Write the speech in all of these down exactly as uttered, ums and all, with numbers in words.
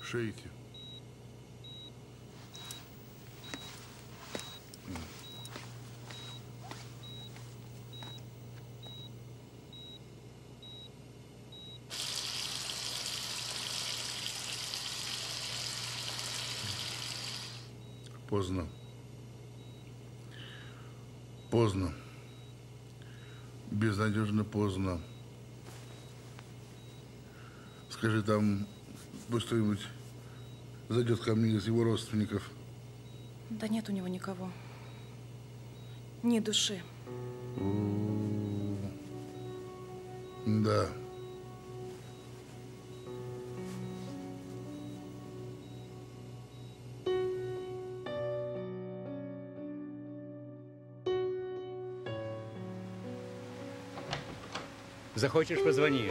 шейки. Поздно. Поздно. Безнадежно поздно. Скажи, там пусть кто-нибудь зайдет ко мне из его родственников. Да нет у него никого. Ни души. Да. Захочешь, позвонишь.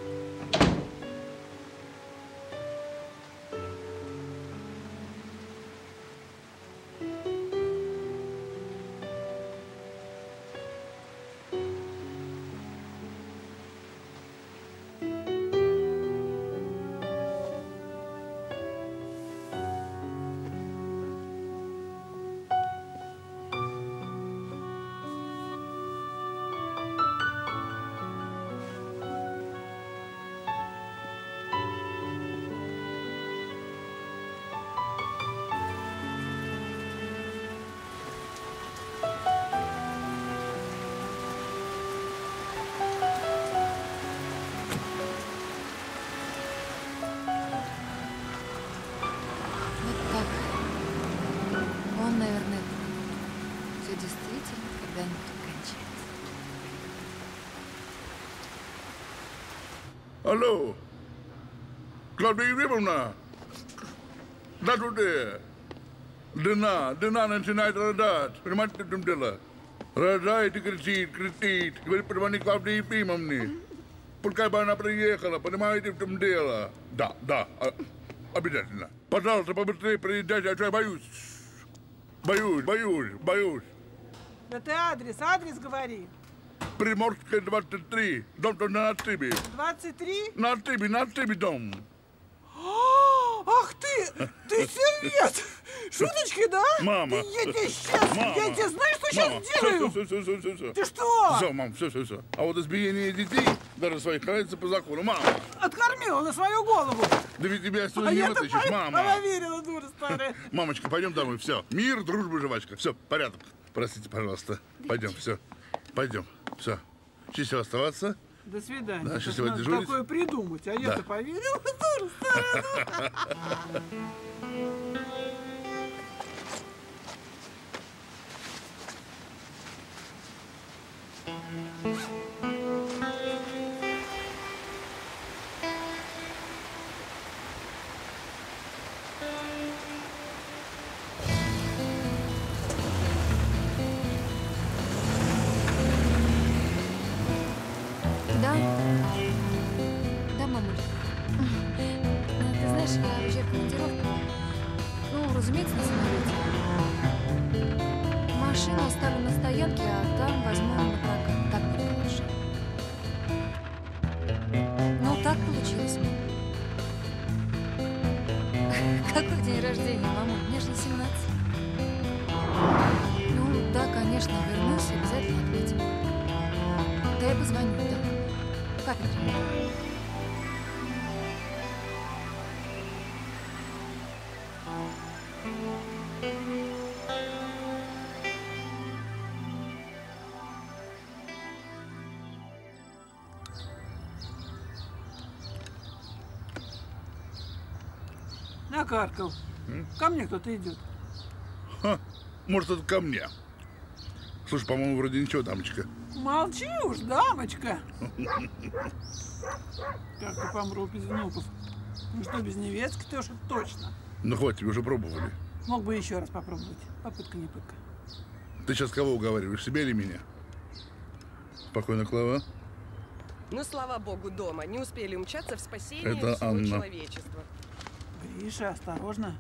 Алло, Клавдия Ефимовна, да туда. Дына, дына начинает рыдать. Понимаете, в чем дело? Рыдает и кричит, кричит. Говорит, позвони Клавдии Ефимовне. Пускай бы она приехала, понимаете, в чем дело? Да, да, обязательно. Пожалуйста, побыстрее приезжайте, а то я боюсь. Боюсь, боюсь, боюсь. Да ты адрес, адрес говори. Приморская, двадцать три. Дом то на отшибе. двадцать три? На отшибе, на отшибе дом. Ах ты! Ты серьез? Шуточки, да? Мама. Ты, я тебе сейчас, Мама. я тебе знаю, что Мама. сейчас делаю? Все, все, все, все, все. Ты что? Все, мам, все, все, все. А вот избиение детей, даже своих, карается по закону. Мама. Откормила на свою голову. Да ведь тебя отсюда А не я-то вытащишь, мама. поверила, дура старая. Мамочка, пойдем домой, все. Мир, дружба, жвачка. Все, порядок. Простите, пожалуйста. Пойдем, все. Пойдем, все. Счастливо оставаться. До свидания. Да, счастливо надо дежурить. такое придумать, а Да. я-то поверила, дура старая. Да? Да, мамуль. Ну, ты знаешь, я вообще в командировке. Ну, разумеется, на самолете. Машину оставлю на стоянке, а там возьму на прокат. Так будет лучше. Ну, так получилось. Какой день рождения, мамуль? Мне же не семнадцать. Ну, да, конечно, вернусь, обязательно отметим. Да я позвоню, да. Как это? Накаркал. М? Ко мне кто-то идет. Ха, может, это ко мне. Слушай, по-моему, вроде ничего, дамочка. Молчи уж, дамочка. Как ты помру без внуков. Ну что, без невестки-то уж точно. Ну, хватит, тебе уже пробовали. Мог бы еще раз попробовать. Попытка не пытка. Ты сейчас кого уговариваешь, себя или меня? Спокойно, Клава. Ну, слава богу, дома. Не успели умчаться в спасение Это всего Анна. человечества. Гриша, осторожно.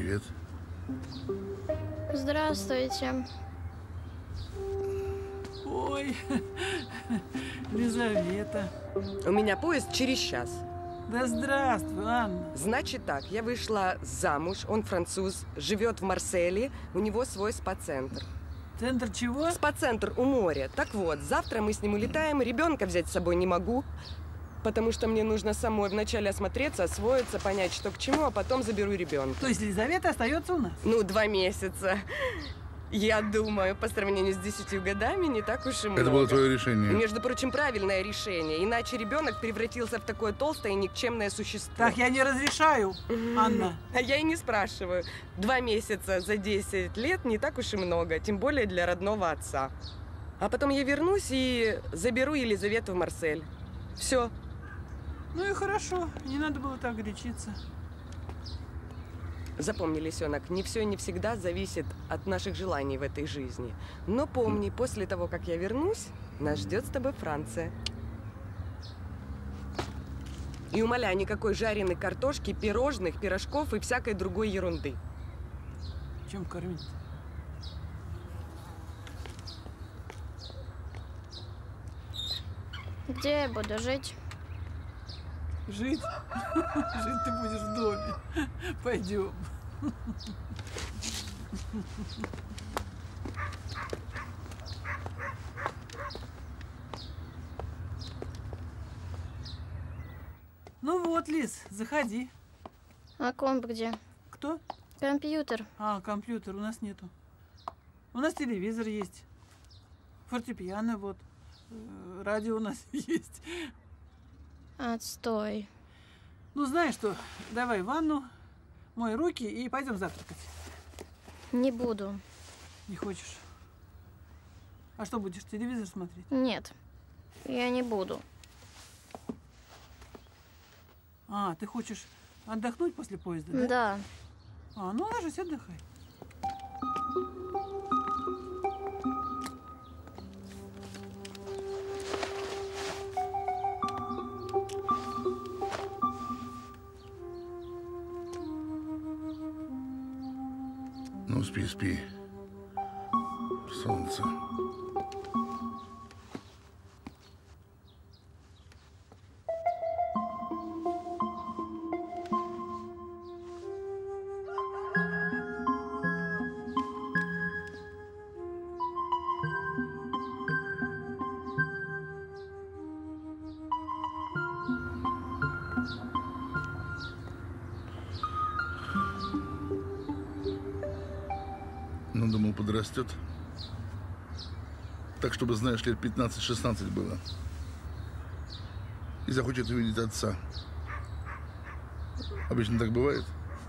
Здравствуйте. Ой, Лизавета. У меня поезд через час. Да здравствуй, Анна. Значит так, я вышла замуж, он француз, живет в Марселе, у него свой спа-центр. Центр чего? Спа-центр у моря. Так вот, завтра мы с ним улетаем, ребенка взять с собой не могу, потому что мне нужно самой вначале осмотреться, освоиться, понять, что к чему, а потом заберу ребенка. То есть Лизавета остается у нас? Ну, два месяца. Я думаю, по сравнению с десятью годами, не так уж и много. Это было твое И, решение. между прочим, правильное решение. Иначе ребенок превратился в такое толстое и никчемное существо. Так, я не разрешаю, Анна. А я и не спрашиваю. Два месяца за десять лет не так уж и много, тем более для родного отца. А потом я вернусь и заберу Елизавету в Марсель. Все. Ну и хорошо, не надо было так горячиться. Запомни, лисенок, не все и не всегда зависит от наших желаний в этой жизни. Но помни, после того, как я вернусь, нас ждет с тобой Франция. И умоляю, никакой жареной картошки, пирожных, пирожков и всякой другой ерунды. Чем кормить? Где я буду жить? Жить? Жить ты будешь в доме. Пойдем. Ну вот, Лиз, заходи. А комп где? Кто? Компьютер. А, компьютер у нас нету. У нас телевизор есть. Фортепиано вот. Э, Радио у нас есть. Отстой. Ну, знаешь что, давай в ванну, мой руки и пойдем завтракать. Не буду. Не хочешь? А что, будешь телевизор смотреть? Нет, я не буду. А, ты хочешь отдохнуть после поезда, да? Да. А, ну ложись, отдыхай. Ну, спи, спи. Солнце. Ну, думал, подрастет. Так, чтобы, знаешь, лет пятнадцать-шестнадцать было. И захочет увидеть отца. Обычно так бывает.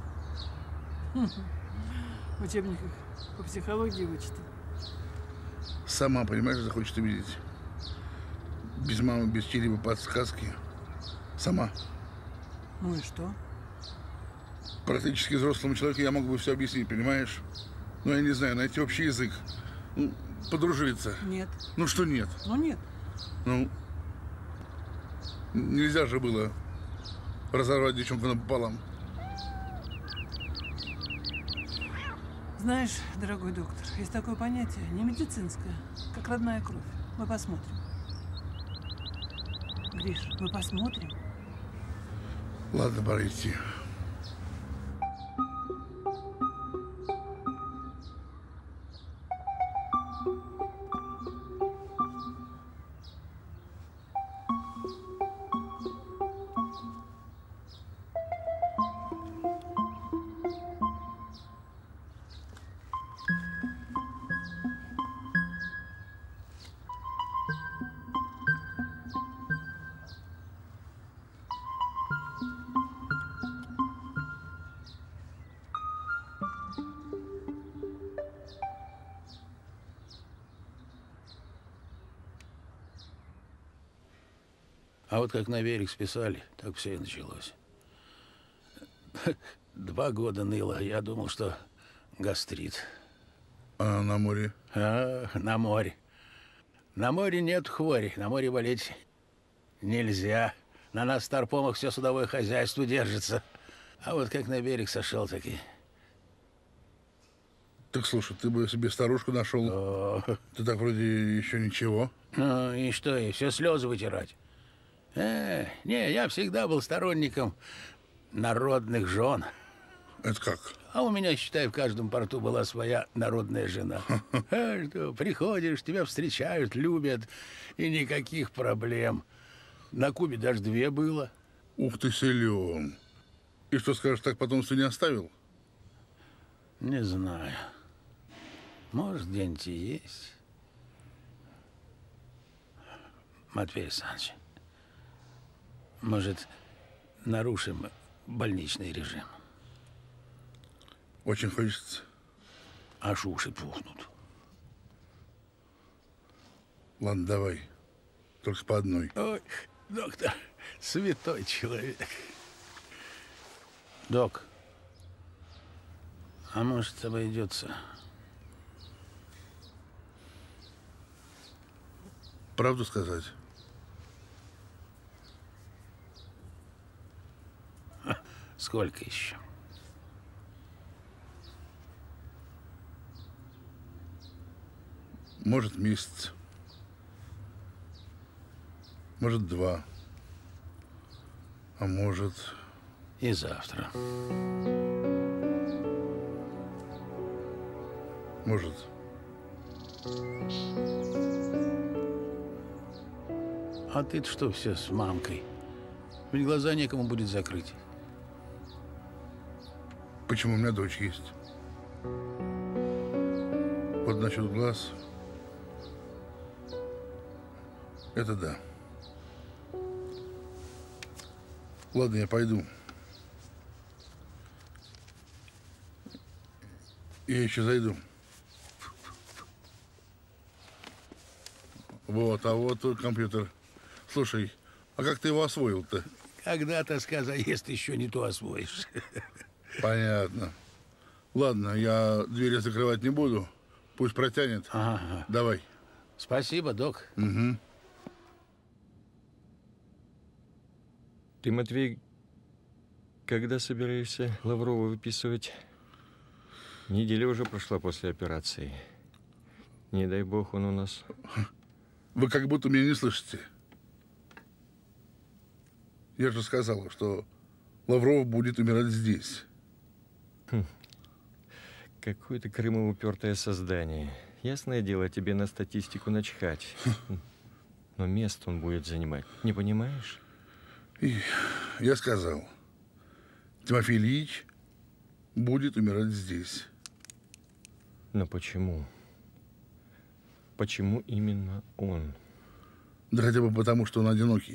В учебниках по психологии вычитал. Сама, понимаешь, захочет увидеть. Без мамы, без чьей-либо подсказки. Сама. Ну и что? Практически взрослому человеку я мог бы все объяснить, понимаешь? Ну, я не знаю, найти общий язык. Ну, подружиться. Нет. Ну, что нет? Ну нет. Ну, нельзя же было разорвать девчонку напополам. Знаешь, дорогой доктор, есть такое понятие, не медицинское, как родная кровь. Мы посмотрим. Гриш, мы посмотрим. Ладно, пора идти. А вот как на берег списали, так все и началось. Два года ныло. Я думал, что гастрит. А на море? А, на море. На море нет хвори. На море болеть нельзя. На нас, старпомах, все судовое хозяйство держится. А вот как на берег сошел, таки Так слушай, ты бы себе старушку нашел. О, Ты так вроде еще ничего. ну и что, и все слезы вытирать? Э, не, я всегда был сторонником народных жен. Это как? А у меня, считай, в каждом порту была своя народная жена. А что, приходишь, тебя встречают, любят, и никаких проблем. На Кубе даже две было. Ух ты, силен. И что скажешь, так потомство не оставил? Не знаю. Может, где-нибудь и есть. Матвей Александрович, может, нарушим больничный режим? Очень хочется. Аж уши пухнут. Ладно, давай. Только по одной. Ой, доктор, святой человек. Док, а может, обойдется? Правду сказать? Сколько еще? Может, месяц. Может, два. А может... И завтра. Может. А ты-то что все с мамкой? Ведь глаза некому будет закрыть. Почему? У меня дочь есть. Вот насчет глаз... Это да. Ладно, я пойду. Я еще зайду. Вот, а вот тут компьютер. Слушай, а как ты его освоил-то? Когда тоска заест, еще не то освоишь. Понятно. Ладно, я двери закрывать не буду. Пусть протянет. Ага. Давай. Спасибо, док. Угу. Ты, Матвей, когда собираешься Лаврова выписывать? Неделя уже прошла после операции. Не дай бог он у нас... Вы как будто меня не слышите. Я же сказал, что Лавров будет умирать здесь. Хм. Какое-то крымоупертое создание. Ясное дело, тебе на статистику начхать. Но место он будет занимать. Не понимаешь? И я сказал, Тимофей Ильич будет умирать здесь. Но почему? Почему именно он? Да хотя бы потому, что он одинокий.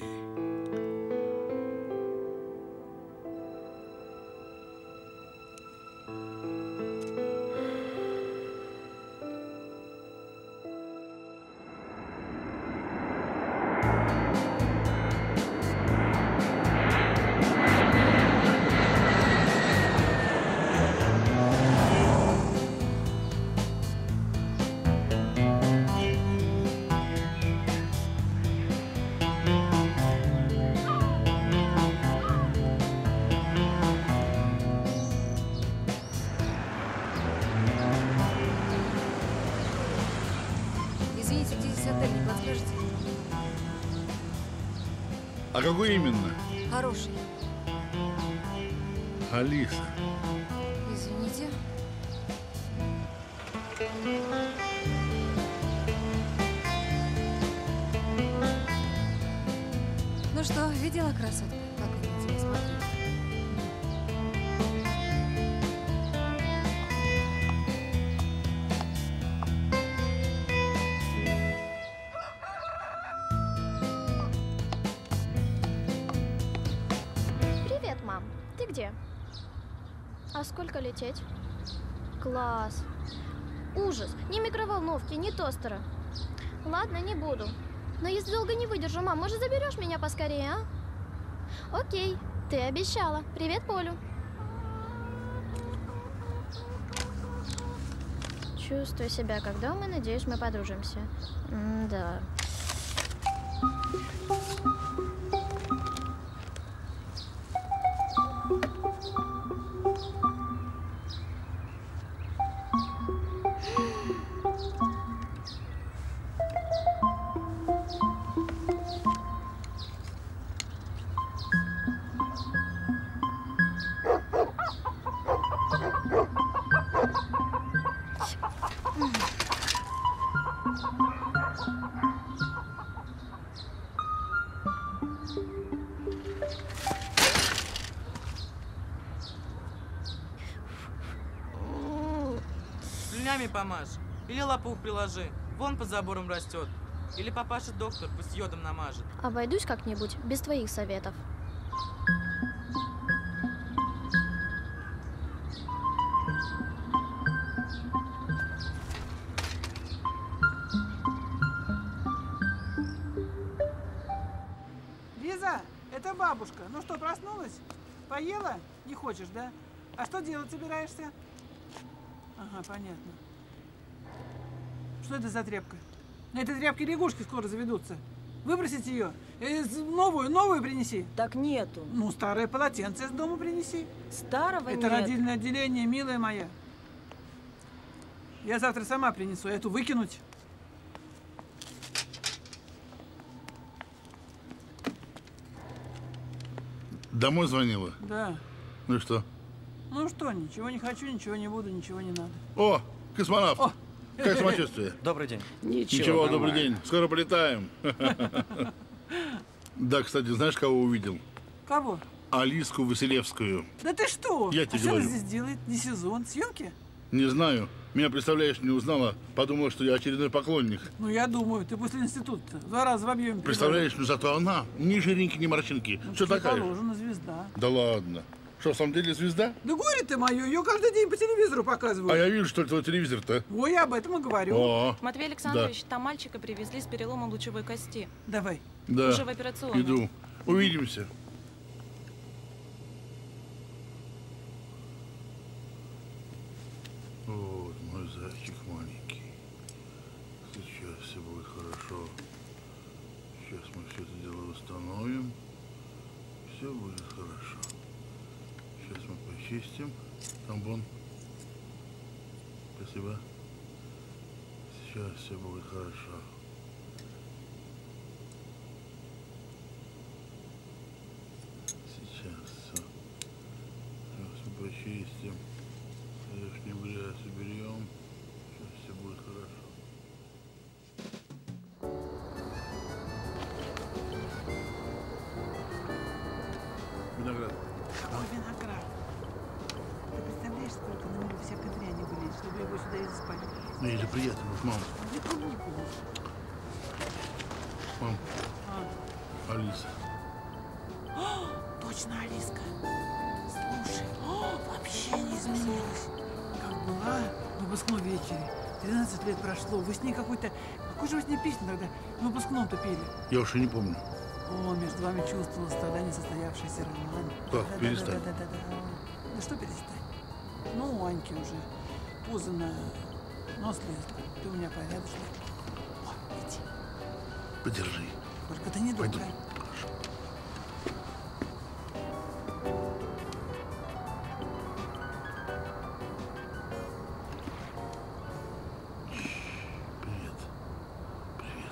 Извините, где здесь отель, не подскажете? А какой именно? Хороший. Алиса. Извините. Ну что, видела красотку? Как она на тебя смотрит? Привет, мам. Ты где? А сколько лететь? Класс. Ужас. Ни микроволновки, ни тостера. Ладно, не буду. Но если долго не выдержу, мам, может, заберешь меня поскорее, а? Окей, ты обещала. Привет, Полю. Чувствую себя как дома, надеюсь, мы подружимся. М-да. руками помажь. Или лопух приложи. Вон под забором растет. Или папаша доктор, пусть йодом намажет. Обойдусь как-нибудь без твоих советов. Лиза, это бабушка. Ну что, проснулась? Поела? Не хочешь, да? А что делать собираешься? Ага, понятно. Что это за тряпка? На этой тряпке лягушки скоро заведутся. Выбросить ее. Э, новую, новую принеси. Так нету. Ну, старое полотенце из дома принеси. Старого Это нет. родильное отделение, милая моя. Я завтра сама принесу. Эту выкинуть. Домой звонила? Да. Ну и что? Ну что, ничего не хочу, ничего не буду, ничего не надо. О, космонавт. О! Как самочувствие? Добрый день. Ничего, Ничего, добрый нормально. день. Скоро полетаем. Да, кстати, знаешь, кого увидел? Кого? Алиску Василевскую. Да ты что? Я А тебе что она говорю. здесь делает? Не сезон, съемки? Не знаю. Меня, представляешь, не узнала. Подумала, что я очередной поклонник. Ну, я думаю, ты после института два раза в объеме. Представляешь, ну зато она ни жиринки, ни морщинки. Ну, Что тебе такая? положено, звезда. Да ладно. Что, в самом деле звезда? Да горе ты мое, ее каждый день по телевизору показывают. А я вижу, что это твой телевизор-то. Ой, я об этом и говорю. О, Матвей Александрович, там мальчика привезли с переломом лучевой кости. Давай. да. Уже в операционной. Иду. Увидимся. Вот мой зайчик маленький. Сейчас все будет хорошо. Сейчас мы все это дело восстановим. Все будет хорошо. Сейчас мы почистим. Тампон. Спасибо. Сейчас все будет хорошо. Сейчас все. Сейчас мы почистим. Лишнюю грязь уберем. Сейчас все будет хорошо. Виноград. Какой виноград? Ты представляешь, сколько на него всякой дряни были, чтобы его сюда и заспали? Ну, ей же приятно, вот, мам. Где клубнику? Мам, А, Алиса. точно, Алиска. Слушай, о, вообще не изменилась. Как была на выпускном вечере. тринадцать лет прошло. Вы с ней какой-то... Какой же вы с ней песню тогда на выпускном-то пели? Я уж и не помню. О, между вами чувствовалось тогда несостоявшийся роман. Так, Да-да-да, перестань. Да-да-да. Да что перестань? Ну, у Аньки уже пузо на нос лезло. Ты у меня порядочный. О, иди. Подержи. Только ты не Пойду. думай. Хорошо. Привет. Привет.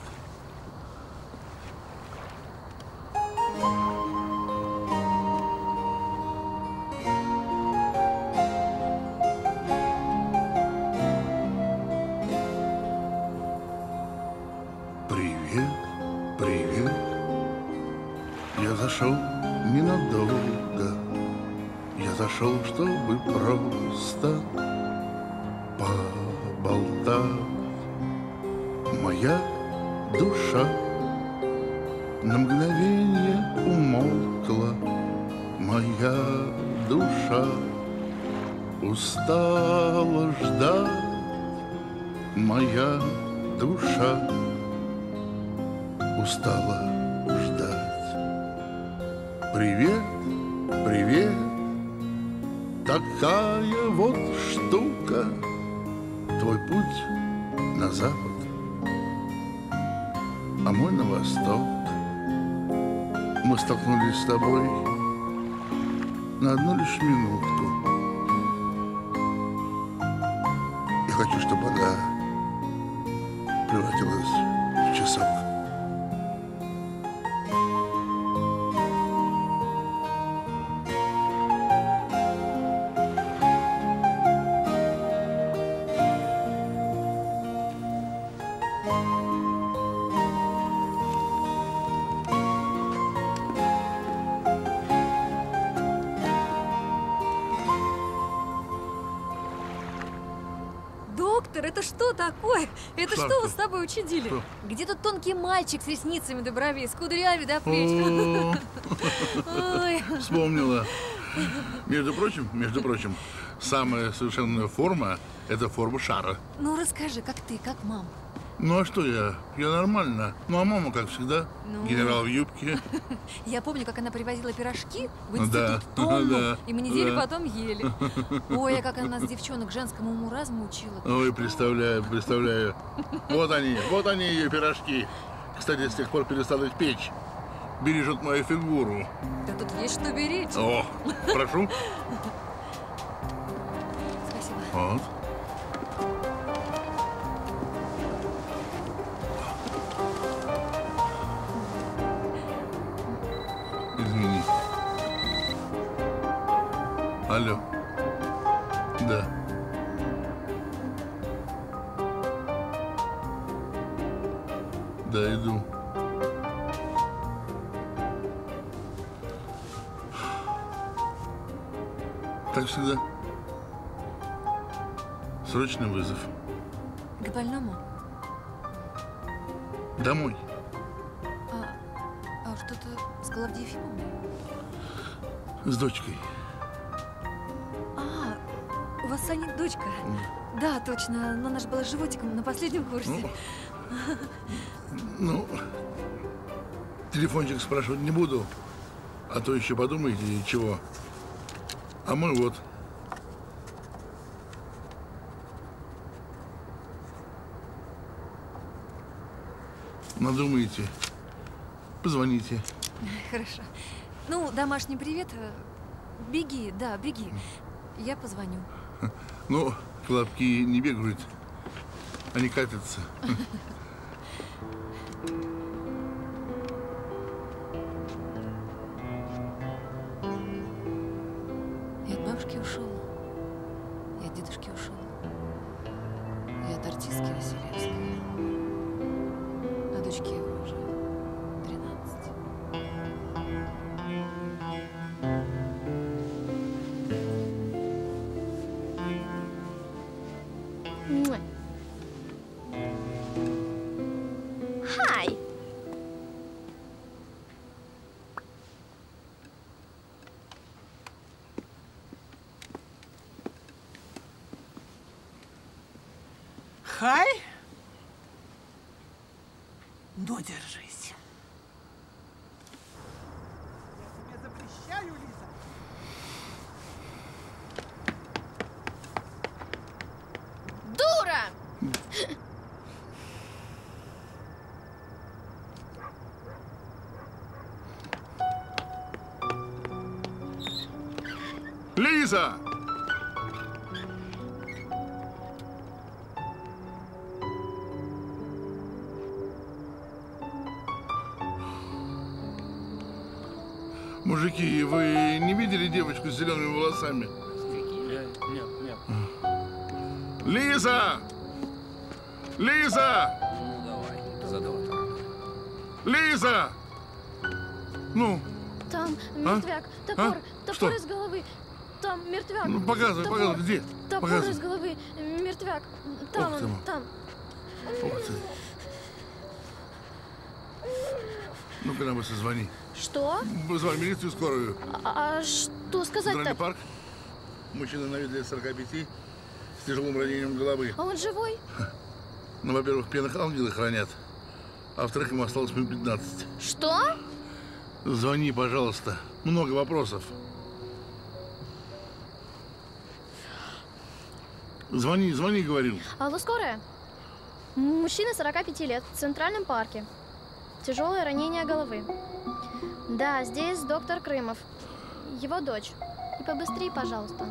Привет, привет. Я зашел ненадолго. Я зашел, чтобы просто поболтать. Моя душа на мгновение умолкла. Моя душа устала ждать. Моя душа устала ждать. Привет, привет, такая вот штука. Твой путь на запад, а мой на восток. Мы столкнулись с тобой на одну лишь минутку. Я хочу, чтобы она превратилась в часок. Доктор, это что такое? Это Что что вы ты? с тобой учудили? Что? Где тут тонкий мальчик с ресницами до бровей, с кудрями до плеч? О, Ой. вспомнила. Между прочим, между прочим, самая совершенная форма – это форма шара. Ну, расскажи, как ты, как мама? Ну а что я? Я нормально. Ну а мама, как всегда, Ну. генерал в юбке. Я помню, как она привозила пирожки в Да, институт тонну, да, и мы неделю да. потом ели. Ой, а как она нас, девчонок, женскому уму-разуму учила. Ой, представляю, представляю. Вот они, вот они ее пирожки. Кстати, с тех пор перестала их печь. Бережет мою фигуру. Да тут есть что беречь. О, прошу. Спасибо. Вот. Извини. Алло. Да. Да, иду. Так всегда. Срочный вызов. К больному? Домой. А, а что-то с Клавдией Ефимовной? С дочкой. А, у вас с Аней дочка? Да, точно. Но она же была животиком на последнем курсе. Ну, телефончик спрашивать не буду. А то еще подумаете, чего. А мы вот. Надумаете, позвоните. Хорошо. Ну, домашний привет. Беги, да, беги. Я позвоню. Ну, колобки не бегают, они катятся. Я от бабушки ушел. Я от дедушки ушел. Я от артистки Васильевской. А дочке его уже тринадцать. Муа. Хай! Хай? Ну, держись. Я тебе запрещаю, Лиза. Дура! Лиза! Мужики, вы не видели девочку с зелеными волосами? Нет, нет. Лиза! Лиза! Ну, давай, за доктора. Лиза! Ну, Там мертвяк, топор, А? топор Что? из головы. Там мертвяк. ну показывай, топор, показывай, где? Топор Показывай. из головы, мертвяк. Там Ох ты он, мой. там. Ух ты. Ну-ка, нам быстро звони. Что? Позвони милицию скорую. А, а что Центральный сказать-то? парк. Мужчина на вид лет сорока пяти с тяжелым ранением головы. А он живой? Ну, во-первых, пьяных ангелы хранят. А во-вторых, ему осталось минут пятнадцать. Что? Звони, пожалуйста. Много вопросов. Звони, звони, говорил. Алло, скорая. Мужчина сорока пяти лет в Центральном парке. Тяжелое ранение головы. Да, здесь доктор Крымов. Его дочь. И побыстрее, пожалуйста.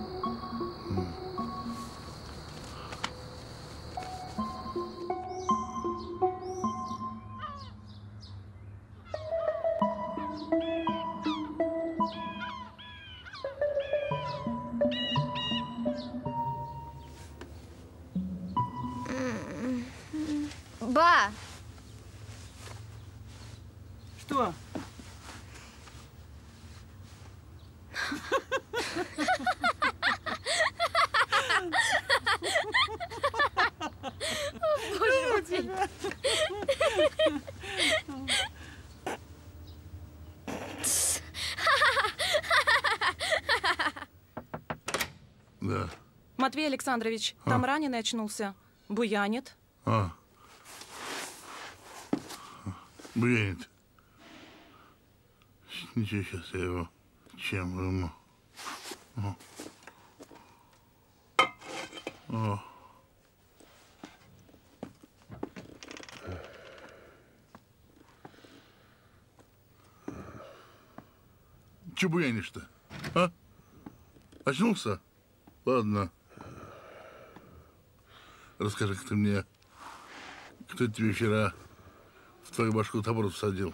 Ба! Что? Да. Матвей Александрович, А? там раненый очнулся. Буянит. А. Буянит. Ничего, сейчас я его чем ему. О. О. Че буянишь-то? А? Очнулся? Ладно. Расскажи-ка ты мне, кто тебе вчера в твою башку топор всадил?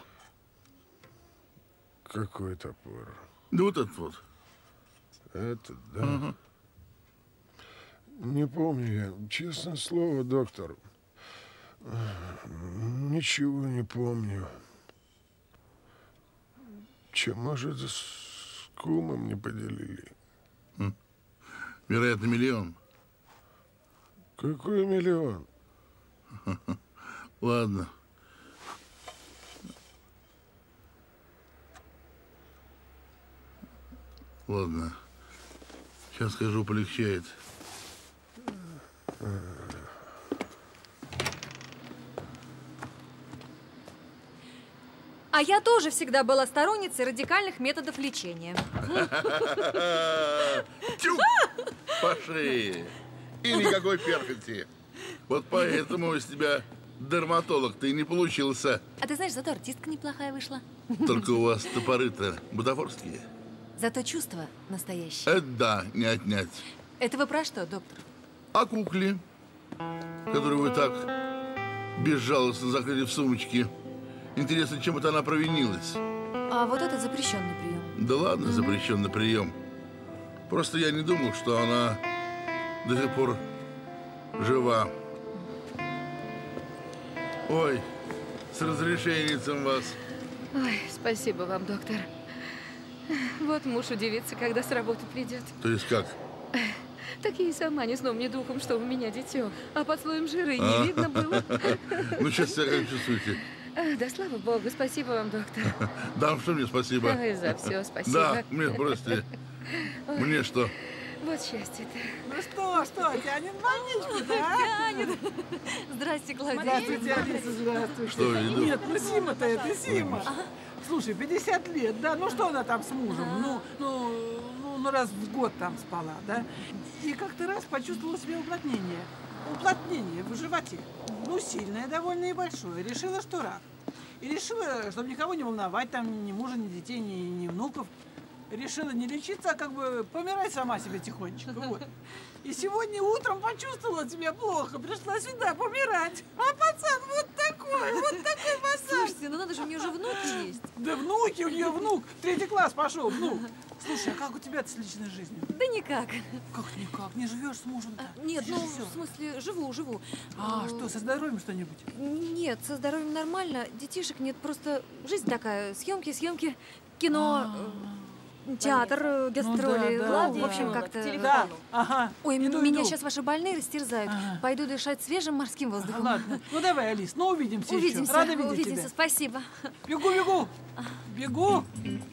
Какой топор? Да вот этот вот. Этот, да? Ага. Не помню я, честное слово, доктор. Ничего не помню. Чем, может, с кумом не поделили? Хм. Вероятно, миллион. Какой миллион? Ладно. Ладно. Сейчас скажу, полегчает. А я тоже всегда была сторонницей радикальных методов лечения. Тю! По шее. И никакой перхоти. Вот поэтому из тебя дерматолог-то и не получился. А ты знаешь, зато артистка неплохая вышла. Только у вас топоры-то бутафорские. Зато чувство настоящее. Это да, не отнять. Это вы про что, доктор? А кукле, которую вы так безжалостно закрыли в сумочке. Интересно, чем это она провинилась? А вот это запрещенный прием. Да ладно, запрещенный прием. Просто я не думал, что она до сих пор жива. Ой, с разрешением вас. Ой, спасибо вам, доктор. Вот муж удивится, когда с работы придет. То есть как? Так я и сама ни сном, ни духом, что у меня дитё. А под слоем жира и не А. видно было. Ну, сейчас себя как чувствуете? А, Да слава богу, спасибо вам, доктор. Да, что мне спасибо. Ой, за всё спасибо. Да, мне бросьте. Мне что? Вот счастье-то. Ну что, что, тянет больничку-то, а? Тянет. Здрасте, Клавдия. Здравствуйте, Алиса, здравствуйте. Что, иду? Нет, ну Сима-то это Сима. Слушай, пятьдесят лет, да, ну что она там с мужем? Ну, ну, ну, ну раз в год там спала, да? И как-то раз почувствовала себе уплотнение. Уплотнение в животе. Ну, сильное довольно и большое. Решила, что рак. И решила, чтобы никого не волновать, там, ни мужа, ни детей, ни, ни внуков. Решила не лечиться, а как бы помирать сама себе тихонечко. Вот. И сегодня утром почувствовала себя плохо, пришла сюда помирать. А пацан вот такой, вот такой пацан. Слушайте, ну надо же, у нее же внуки есть. Да внуки, у нее внук. Третий класс пошел, внук. Слушай, а как у тебя-то с личной жизнью? Да никак. Как никак? Не живешь с мужем-то? А, нет, ну, в смысле, живу, живу. А, что, со здоровьем что-нибудь? Нет, со здоровьем нормально. Детишек нет, просто жизнь такая. Съемки, съемки, кино, э, театр, э, гастроли. Ну да, Ну, да, в общем, да. как-то... Да, ага. Ой, Иду, меня иду. сейчас ваши больные растерзают. Ага. Пойду дышать свежим морским воздухом. Ладно. Ну давай, Алис, ну увидимся еще. Увидимся, Рада видеть увидимся. тебя. Спасибо. Бегу, бегу. Бегу.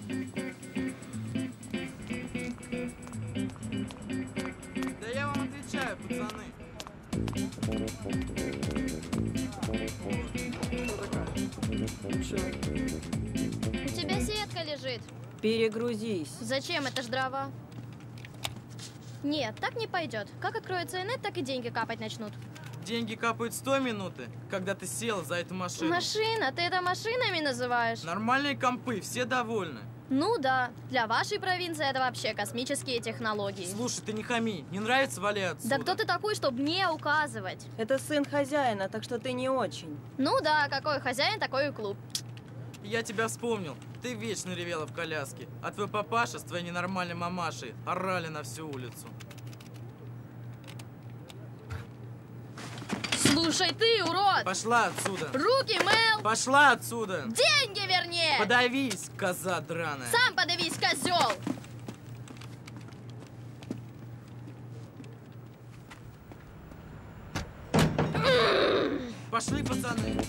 Да я вам отвечаю, пацаны. У тебя сетка лежит. Перегрузись. Зачем? Это ж дрова. Нет, так не пойдет. Как откроется инет, так и деньги капать начнут. Деньги капают с той минуты, когда ты сел за эту машину. Машина? Ты это машинами называешь? Нормальные компы, все довольны. Ну да, для вашей провинции это вообще космические технологии. Слушай, ты не хами, не нравится, вали отсюда. Да кто ты такой, чтобы мне указывать? Это сын хозяина, так что ты не очень. Ну да, какой хозяин, такой и клуб. Я тебя вспомнил. Ты вечно ревела в коляске, а твой папаша с твоей ненормальной мамашей орали на всю улицу. Слушай ты, урод! Пошла отсюда. Руки мыл! Пошла отсюда. Деньги вернее! Подавись, коза драная. Сам подавись, козел! Пошли, пацаны.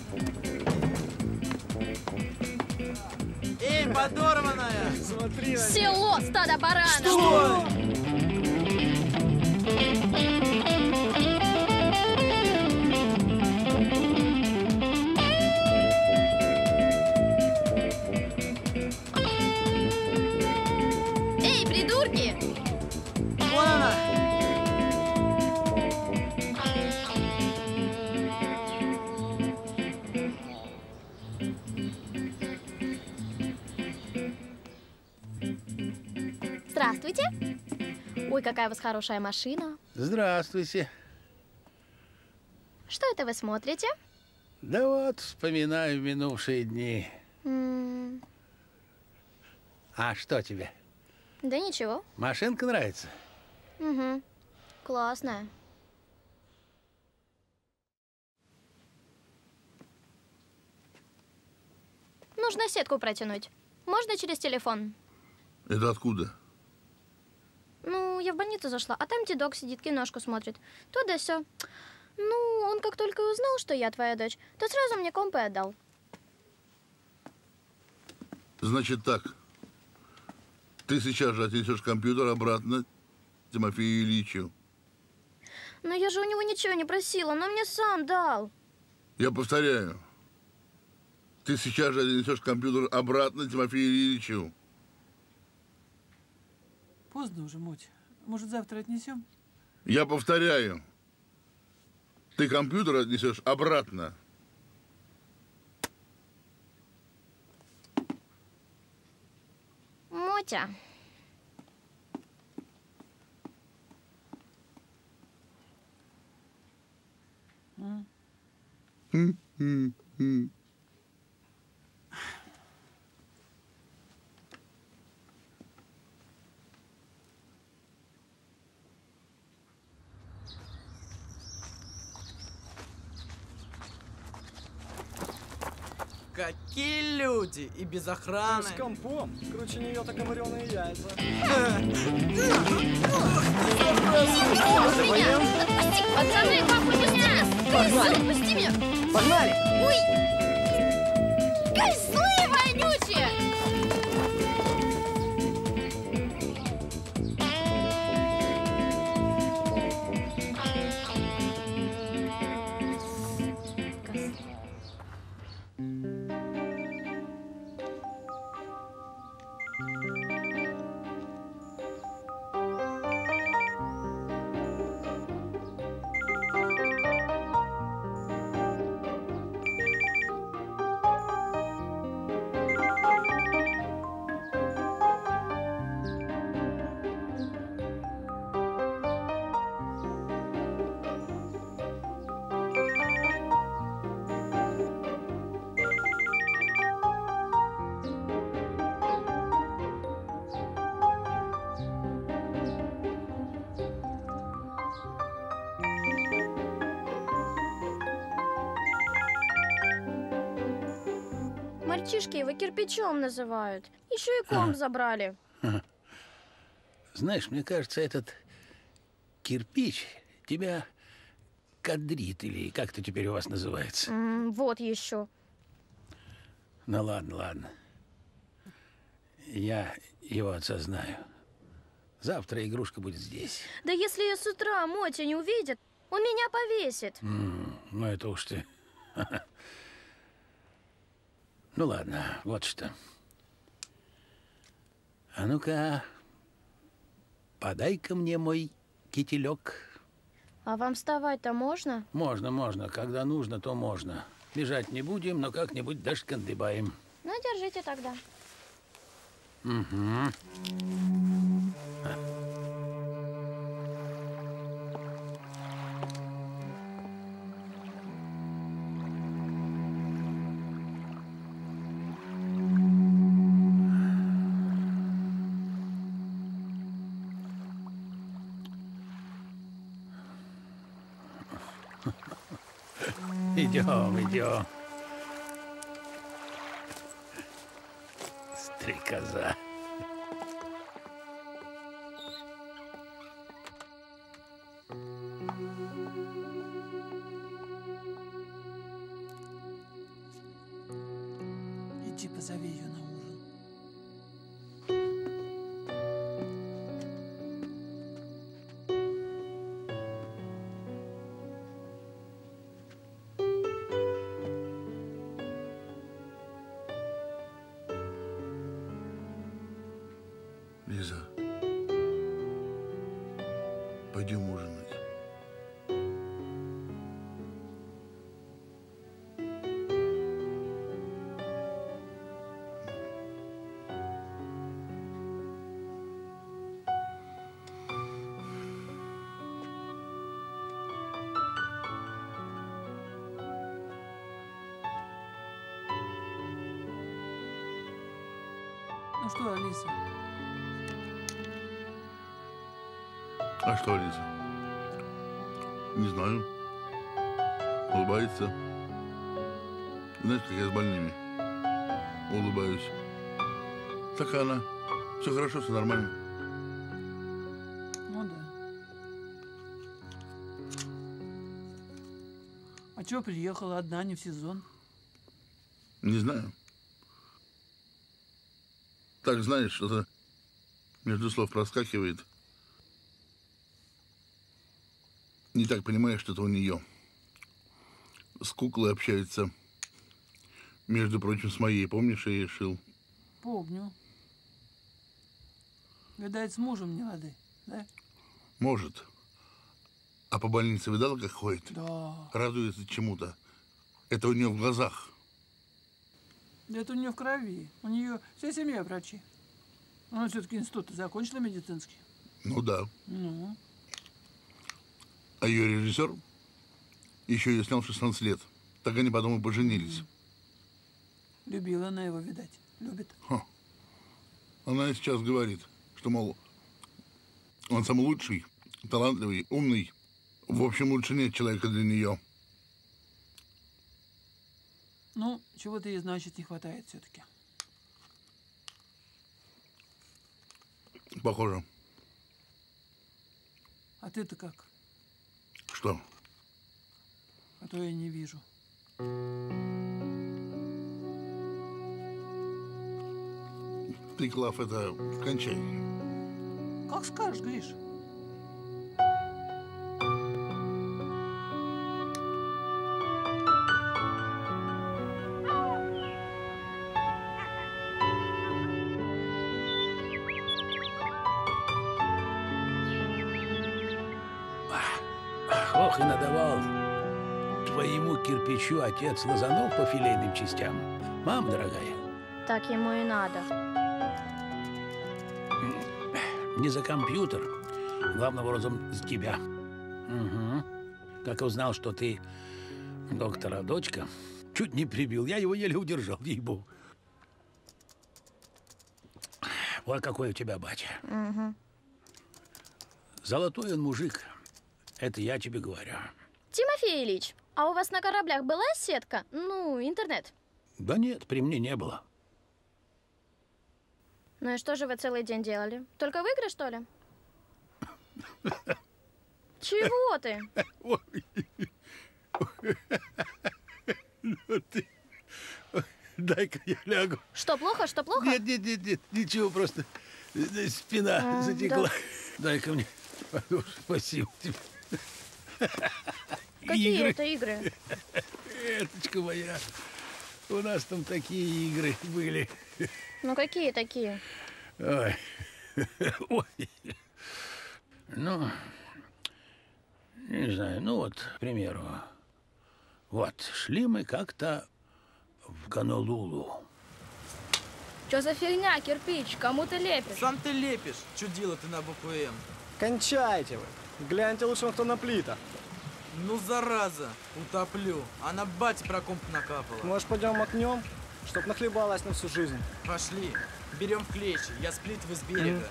Эй, подорванная! Смотри, Село, стадо баранов! Что? Ой, какая у вас хорошая машина. Здравствуйте. Что это вы смотрите? Да вот, вспоминаю минувшие дни. М, А что тебе? Да ничего. Машинка нравится? Угу. Классная. Нужно сетку протянуть. Можно через телефон? Это откуда? Ну, я в больницу зашла, а там дедок сидит, киношку смотрит. То да сё. Ну, он как только узнал, что я твоя дочь, то сразу мне комп и отдал. Значит так. Ты сейчас же отнесешь компьютер обратно Тимофею Ильичу. Но я же у него ничего не просила, он мне сам дал. Я повторяю. Ты сейчас же отнесешь компьютер обратно Тимофею Ильичу. Поздно уже, Моть. Может, завтра отнесем? Я повторяю. Ты компьютер отнесешь обратно. Мотя. М-м-м. Какие люди! И без охраны. С компом. Круче нее так и вареные яйца. Отпусти меня! Отпусти! Пацаны, отпусти меня! Козел, отпусти меня! Погнали! Ой! Козлы вонючие! Мальчишки его кирпичом называют. Еще и комп забрали. Знаешь, мне кажется, этот кирпич тебя кадрит, или как это теперь у вас называется. М, вот еще. Ну ладно, ладно. Я его отца знаю. Завтра игрушка будет здесь. Да если ее с утра Мотя не увидит, он меня повесит. М, ну это уж ты. Ну ладно, вот что. А ну-ка, подай-ка мне мой кителек. А вам вставать-то можно? Можно, можно. Когда нужно, то можно. Бежать не будем, но как-нибудь дошкандыбаем. Ну, держите тогда. Угу. Идем, идем. Стрекоза. Иди позови ее на ужин. Лиза, пойдем ужинать. Ну что, Алиса? А что, Алиса? Не знаю. Улыбается. Знаешь, как я с больными улыбаюсь. Так она. Все хорошо, все нормально. Ну да. А чего приехала одна, не в сезон? Не знаю. Так, знаешь, что-то между слов проскакивает. Не так понимаешь, что это у нее. С куклой общается. Между прочим, с моей. Помнишь, я ей шил? Помню. Видать, с мужем не лады, да? Может. А по больнице видала, как ходит? Да. Радуется чему-то. Это у нее в глазах. Это у нее в крови. У нее вся семья врачи. Она все-таки институт закончила медицинский. Ну да. Ну. А ее режиссер еще ее снял в шестнадцать лет. Так они потом и поженились. Любила она его, видать. Любит. Ха. Она и сейчас говорит, что, мол, он самый лучший, талантливый, умный. В общем, лучше нет человека для нее. Ну, чего-то ей, значит, не хватает все-таки. Похоже. А ты-то как? Что? А то я не вижу. Ты, Клав, это кончай. Как скажешь, Гриш. Ох, и надавал твоему кирпичу отец Лазанов по филейным частям. Мама дорогая. Так ему и надо. Не за компьютер. Главным образом, с тебя. Угу. Как узнал, что ты доктора дочка, чуть не прибил. Я его еле удержал, ей-богу. Вот какой у тебя батя. Угу. Золотой он мужик. Это я тебе говорю. Тимофей Ильич, а у вас на кораблях была сетка? Ну, интернет? Да нет, при мне не было. Ну и что же вы целый день делали? Только в игры, что ли? Чего ты? Ну ты... Дай-ка я лягу. Что, плохо? Что, плохо? Нет, нет, нет, нет, ничего, просто спина А, затекла. да. Дай-ка мне подушку. Спасибо тебе. Какие Игры. это игры? Эточка моя, у нас там такие игры были. Ну, какие такие? Ой. Ой. Ну, не знаю, ну вот, к примеру. Вот, шли мы как-то в Гонолулу. Что за фигня, кирпич? Кому ты лепишь? Сам ты лепишь, чудила ты на букву М. Кончайте вы. Гляньте лучше, кто на плитах. Ну, зараза, утоплю. А на бате про комп накапала. Может, пойдем макнем, чтоб нахлебалась на всю жизнь? Пошли, берем в клещи, я сплитвы с берега.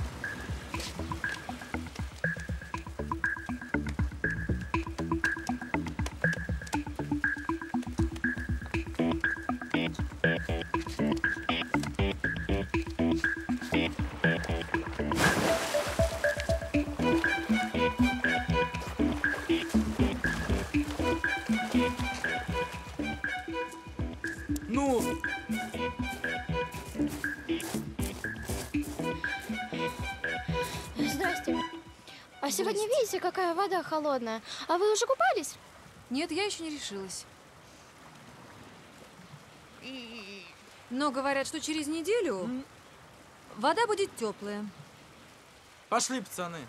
Ну! Здрасте. А сегодня видите, какая вода холодная? А вы уже купались? Нет, я еще не решилась. Но говорят, что через неделю вода будет теплая. Пошли, пацаны.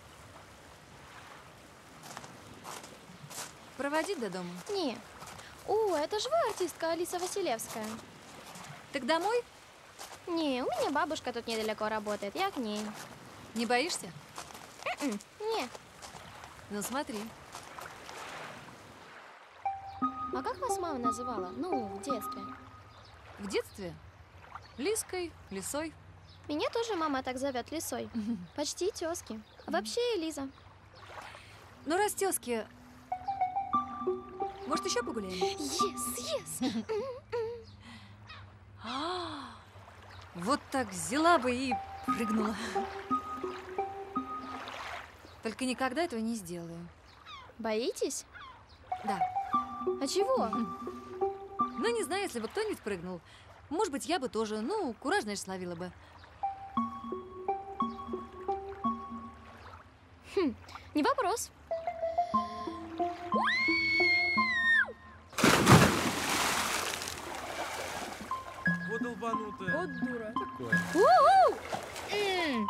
Проводить до дома? Не. О, это же вы артистка Алиса Василевская. Так домой? Не, у меня бабушка тут недалеко работает, я к ней. Не боишься? М-м, не. Ну смотри. А как вас мама называла? Ну, в детстве. В детстве? Лиской, лисой. Меня тоже мама так зовет Лисой. Почти тезки. Вообще Элиза. Ну, раз тезки, может, еще погуляем? Yes, yes. Вот так взяла бы и прыгнула. Только никогда этого не сделаю. Боитесь? Да. А чего? Ну, не знаю, если бы кто-нибудь прыгнул. Может быть, я бы тоже. Ну, кураж, знаешь, словила бы. Хм, не вопрос. Вот долбанутая. Вот дура. Такое. У-у! М.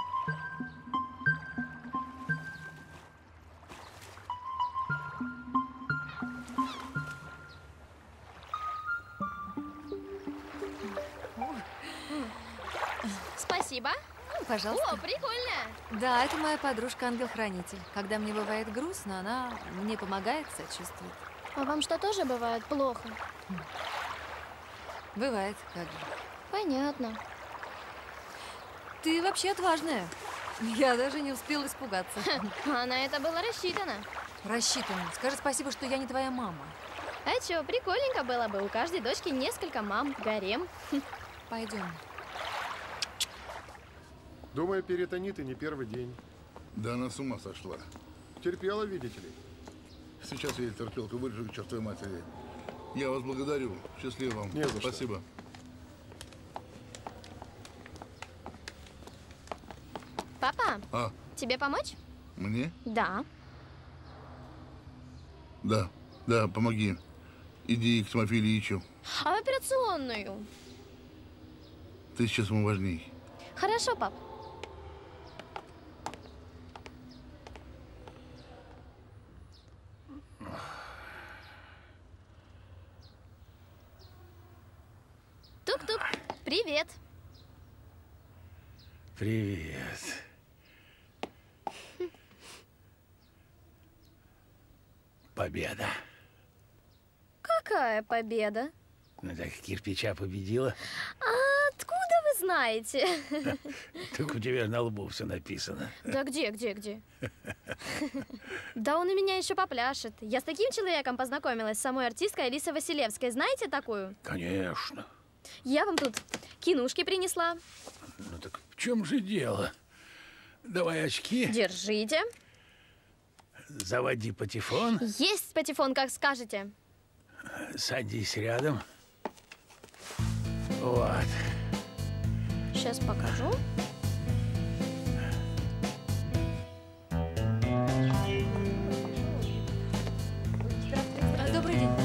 Спасибо. Пожалуйста. О, прикольно. Да, это моя подружка ангел-хранитель. Когда мне бывает грустно, она мне помогает, сочувствует. А вам что, тоже бывает плохо? Бывает, как же. Понятно. Ты вообще отважная. Я даже не успела испугаться. А на это было рассчитано. Рассчитано. Скажи спасибо, что я не твоя мама. А чё, прикольненько было бы. У каждой дочки несколько мам. Гарем. Пойдем. Думаю, перитониты не первый день. Да она с ума сошла. Терпела, видите ли. Сейчас я терпелку вырежу к чертовой матери. Я вас благодарю. Счастливо вам. Не за что. Спасибо. Папа, А, тебе помочь? мне? Да. Да, да, помоги. Иди к Тимофею Ильичу. А в операционную? Ты сейчас ему важней. Хорошо, пап. Тук-тук. Привет. Привет. Победа. Какая победа? Ну так кирпича победила. А откуда вы знаете? Так у тебя на лбу все написано. Да где, где, где? Да он у меня еще попляшет. Я с таким человеком познакомилась, с самой артисткой Алисой Василевской. Знаете такую? Конечно. Я вам тут кинушки принесла. Ну так в чем же дело? Давай очки. Держите. Заводи патефон. Есть патефон, как скажете. Садись рядом. Вот. Сейчас покажу. Добрый день.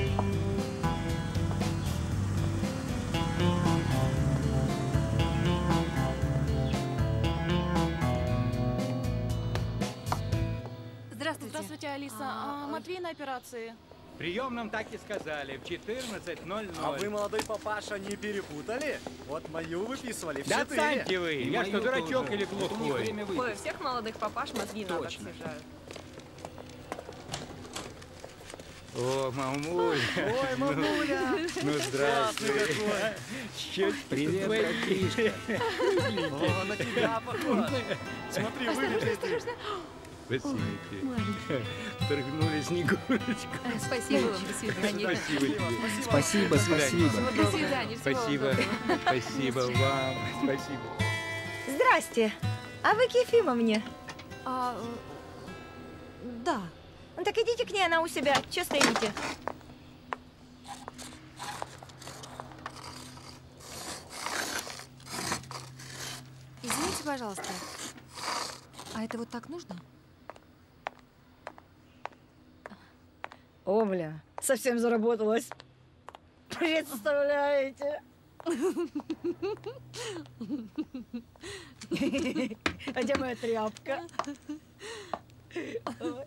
Здравствуйте. Здравствуйте, Алиса. А, Матвей на операции. Прием нам так и сказали, в четырнадцать ноль ноль. А вы, молодой папаша, не перепутали? Вот мою выписывали в Да четыре. отстаньте вы! И Я мою что, дурачок тоже. или Это у них глухой? время Ой, всех молодых папаш мозги надо Точно. обсуждают. О, мамуль! Ой, мамуля! Ну, здравствуй! Чуть привет, братишка! О, на тебя похож! Смотри, выглядит. Посмотрите. Торгнули Снегурочку. Спасибо вам, до свидания. Спасибо тебе. Спасибо, спасибо. До свидания, всего Спасибо. доброго. Спасибо вам. Спасибо. Здрасте. А вы к Ефимовне? А, э, да. Ну так идите к ней, она у себя. Че стоите? Извините, пожалуйста. А это вот так нужно? О, бля, совсем заработалась. Представляете? А где моя тряпка? Ой.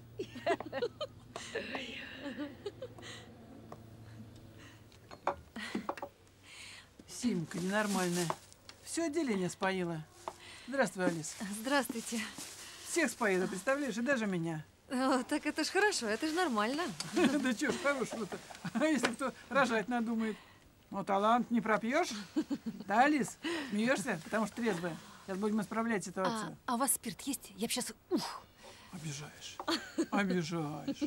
Симка ненормальная. Все отделение споила. Здравствуй, Алис. Здравствуйте. Всех споила, представляешь, и даже меня. О, так это ж хорошо, это ж нормально. Да чё ж хорошего-то. А если кто рожать надумает? Ну, талант не пропьешь. Да, Алис? Смеешься, потому что трезвая. Сейчас будем исправлять ситуацию. А, а у вас спирт есть? Я бы сейчас... Ух! Обижаешь. Обижаешь.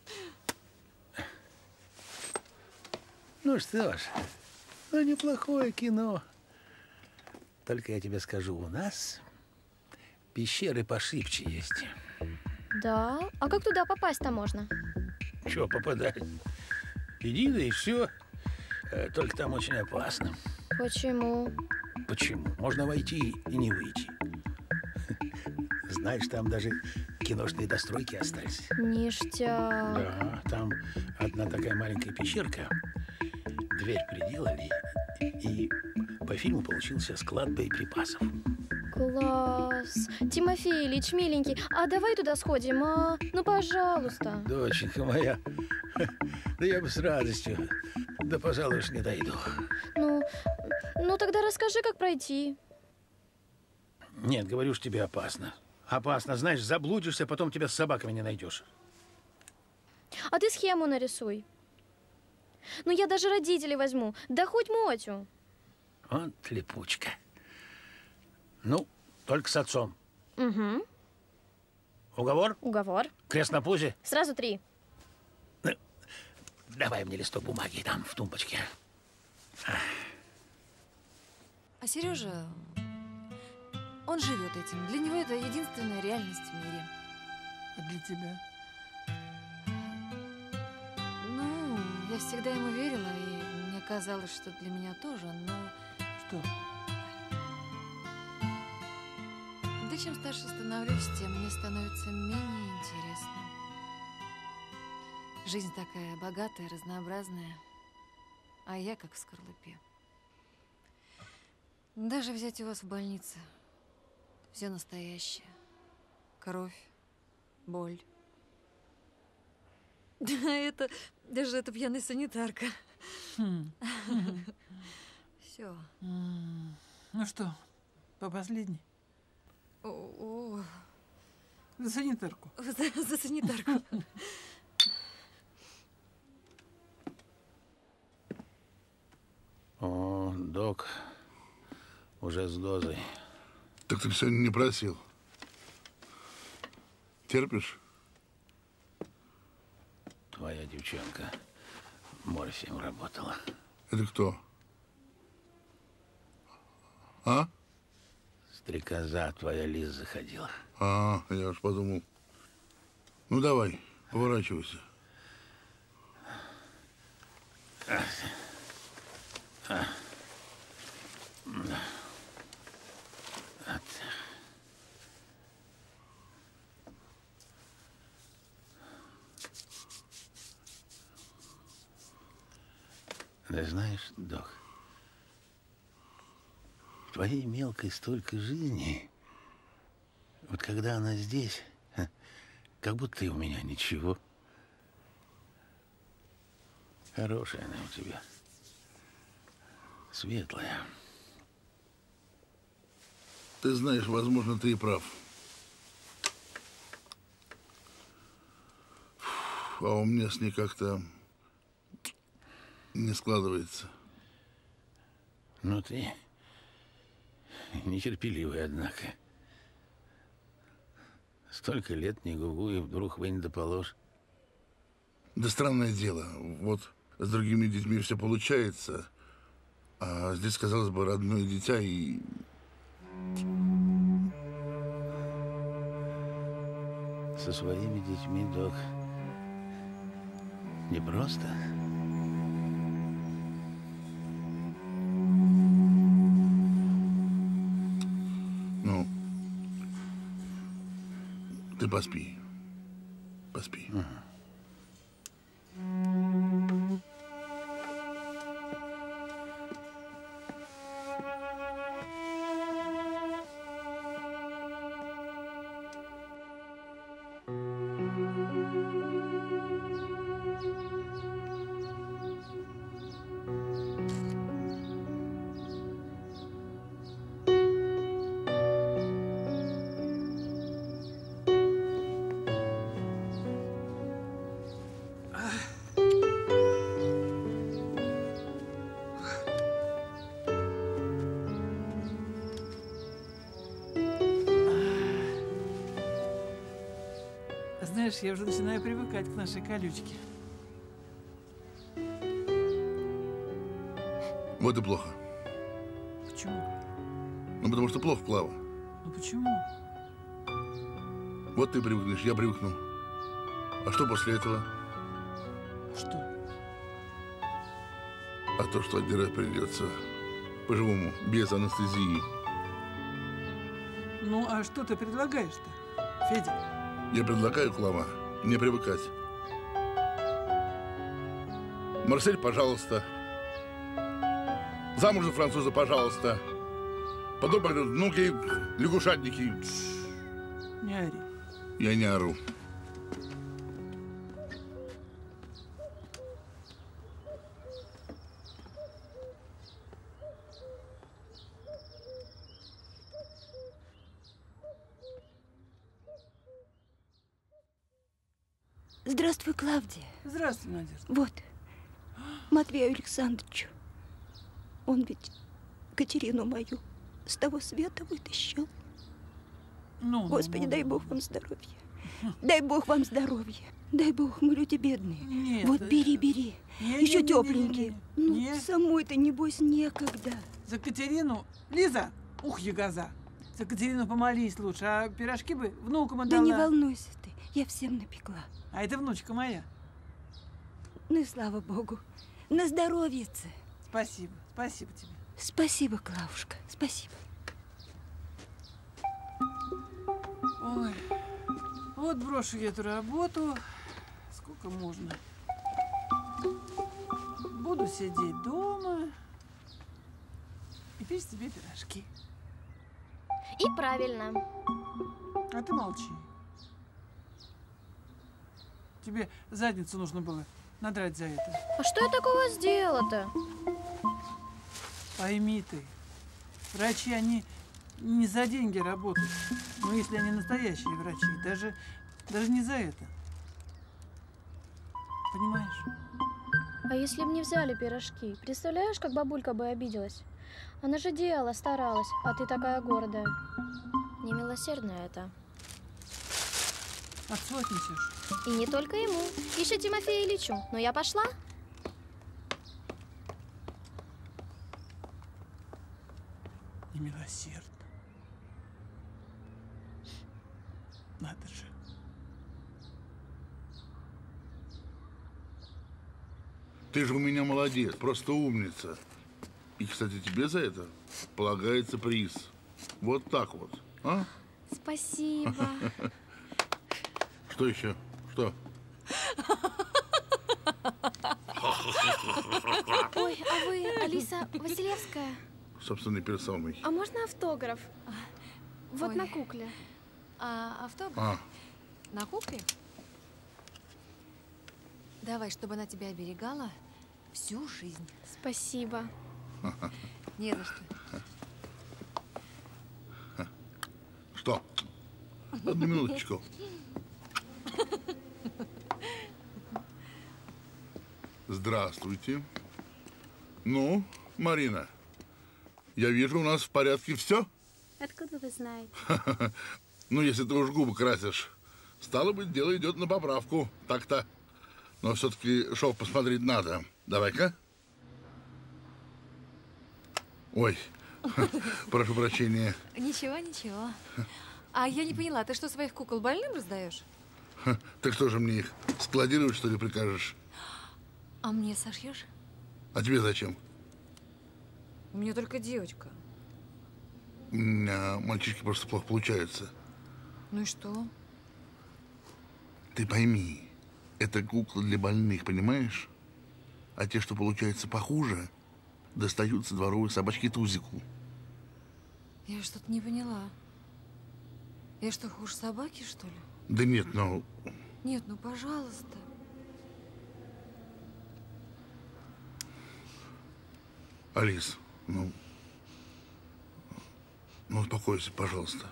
Ну что ж, ну неплохое кино. Только я тебе скажу, у нас пещеры пошибче есть. Да? А как туда попасть-то можно? Чего попадать? Иди, да и все. Только там очень опасно. Почему? Почему? Можно войти и не выйти. Знаешь, там даже киношные достройки остались. Ништяк. Да, там одна такая маленькая пещерка. Дверь приделали, и по фильму получился склад боеприпасов. Класс. Тимофей Ильич, миленький, а давай туда сходим, а? Ну, пожалуйста. Доченька моя, да я бы с радостью, да, пожалуй, уж не дойду. Ну, ну тогда расскажи, как пройти. Нет, говорю ж, тебе опасно. Опасно, знаешь, заблудишься, потом тебя с собаками не найдешь. А ты схему нарисуй. Ну, я даже родителей возьму, да хоть Мотю. Вот липучка. Ну, только с отцом. Угу. Уговор? Уговор. Крест на пузе? Сразу три. Ну, давай мне листок бумаги там, в тумбочке. А Сережа, он живет этим. Для него это единственная реальность в мире. А для тебя? Ну, я всегда ему верила, и мне казалось, что для меня тоже, но... Что? Да чем старше становлюсь, тем мне становится менее интересно. Жизнь такая богатая, разнообразная, а я как в скорлупе. Даже взять у вас в больнице все настоящее. Кровь, боль. Да, это даже эта пьяная санитарка. Все. Ну что, по последней? О, за санитарку. За, за санитарку. О, док, уже с дозой. Так ты сегодня не просил. Терпишь? Твоя девчонка морфием работала. Это кто? А? Стрекоза твоя Лиза заходила. А, я уж подумал. Ну, давай, поворачивайся. А. А. От. Да знаешь, док, в твоей мелкой столько жизни, вот когда она здесь, как будто и у меня ничего. Хорошая она у тебя, светлая. Ты знаешь, возможно, ты и прав. А у меня с ней как-то не складывается. Ну ты нетерпеливый, однако. Столько лет не гугу, и вдруг вынь да положь. Да странное дело. Вот с другими детьми все получается. А здесь, казалось бы, родное дитя и... Со своими детьми, док, непросто. Ну, ты поспи. Поспи. Угу. Знаешь, я уже начинаю привыкать к нашей колючке. Вот и плохо. Почему? Ну, потому что плохо, Клава. Ну, почему? Вот ты привыкнешь, я привыкну. А что после этого? Что? А то, что отдирать придется по-живому, без анестезии. Ну, а что ты предлагаешь-то, Федя? Я предлагаю, Клава, не привыкать. Марсель, пожалуйста. Замуж за француза, пожалуйста. Потом пойдут внуки, лягушатники. Не ори. Я не ору. Здравствуй, Клавдия. Здравствуй, Надежда. Вот, Матвею Александровичу. Он ведь Катерину мою с того света вытащил. Ну, Господи, ну, дай ну, Бог ну. вам здоровья. Дай Бог вам здоровья. Дай Бог, мы люди бедные. Нет, вот бери, бери. не, Еще не, не, тепленькие. не, Ну, не. самой-то, небось, некогда. За Катерину... Лиза! Ух, ягоза! За Катерину помолись лучше, а пирожки бы внукам отдала. Да не волнуйся ты, я всем напекла. А это внучка моя. Ну и слава Богу. На здоровьице. Спасибо, спасибо тебе. Спасибо, Клавушка, спасибо. Ой, вот брошу я эту работу. Сколько можно? Буду сидеть дома и печь себе пирожки. И правильно. А ты молчи. Тебе задницу нужно было надрать за это. А что я такого сделала-то? Пойми ты, врачи, они не за деньги работают. Но если они настоящие врачи, даже, даже не за это. Понимаешь? А если бы не взяли пирожки? Представляешь, как бабулька бы обиделась? Она же делала, старалась, а ты такая гордая. Немилосердно это. Отцу отнесешь? И не только ему, еще Тимофею Ильичу. Но я пошла. Немилосердно. Надо же. Ты же у меня молодец, просто умница. И, кстати, тебе за это полагается приз. Вот так вот, а? Спасибо. Что еще? Что? Ой, а вы Алиса Василевская? Собственной персоной. А можно автограф? Вот Ой. на кукле. А автограф? А, На кукле? Давай, чтобы она тебя оберегала всю жизнь. Спасибо. Не за что. что? Одну минуточку. Здравствуйте. Ну, Марина, я вижу, у нас в порядке все. Откуда вы знаете? Ну, если ты уж губы красишь, стало быть, дело идет на поправку. Так-то. Но все-таки шов посмотреть надо. Давай-ка. Ой, прошу прощения. Ничего, ничего. А я не поняла, ты что, своих кукол больным раздаешь? Так что же мне их складировать, что ли, прикажешь? А мне сошьешь? А тебе зачем? У меня только девочка. У меня мальчишки просто плохо получаются. Ну и что? Ты пойми, это кукла для больных, понимаешь? А те, что получается похуже, достаются дворовой собачке Тузику. Я что-то не поняла. Я что, хуже собаки, что ли? Да нет, ну... Нет, ну пожалуйста. Алис, ну... Ну, успокойся, пожалуйста.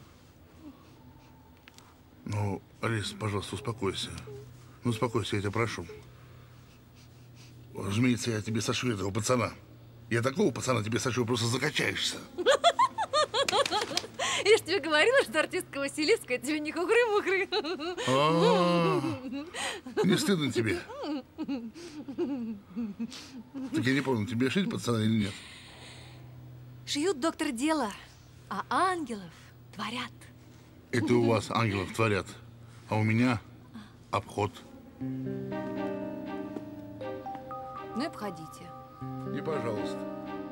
Ну, Алис, пожалуйста, успокойся. Ну, успокойся, я тебя прошу. Разумеется, я тебе сошью этого пацана. Я такого пацана тебе сошью, просто закачаешься. Я ж тебе говорила, что артистка Василевская тебе не хухры-мухры. А, не стыдно тебе? Так я не понял, тебе шить пацана или нет? Шьют, доктор, дело, а ангелов творят. Это у вас ангелов творят, а у меня обход. Ну и обходите. И пожалуйста.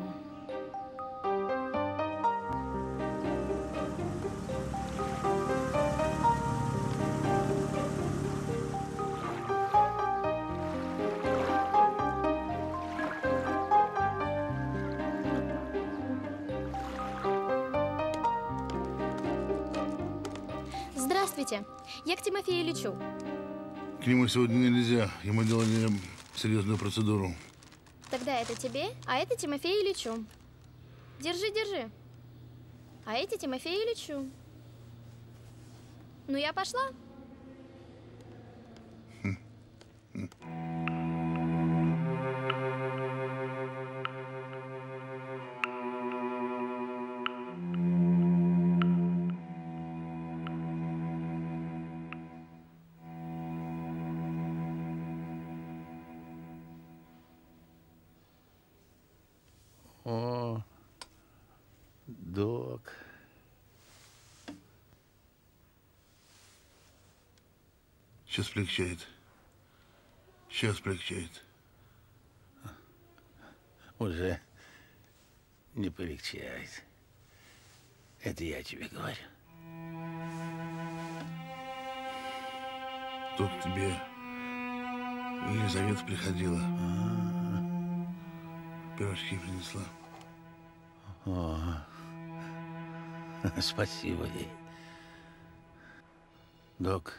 Здравствуйте. Я к Тимофею лечу. К нему сегодня нельзя. Ему делали серьезную процедуру. Тогда это тебе, а это Тимофею лечу. Держи, держи. А эти Тимофею лечу. Ну, я пошла. О, док. Сейчас полегчает. Сейчас полегчает. Уже не полегчает. Это я тебе говорю. Тут к тебе Елизавета приходила. Пирожки принесла. О, спасибо ей. Док,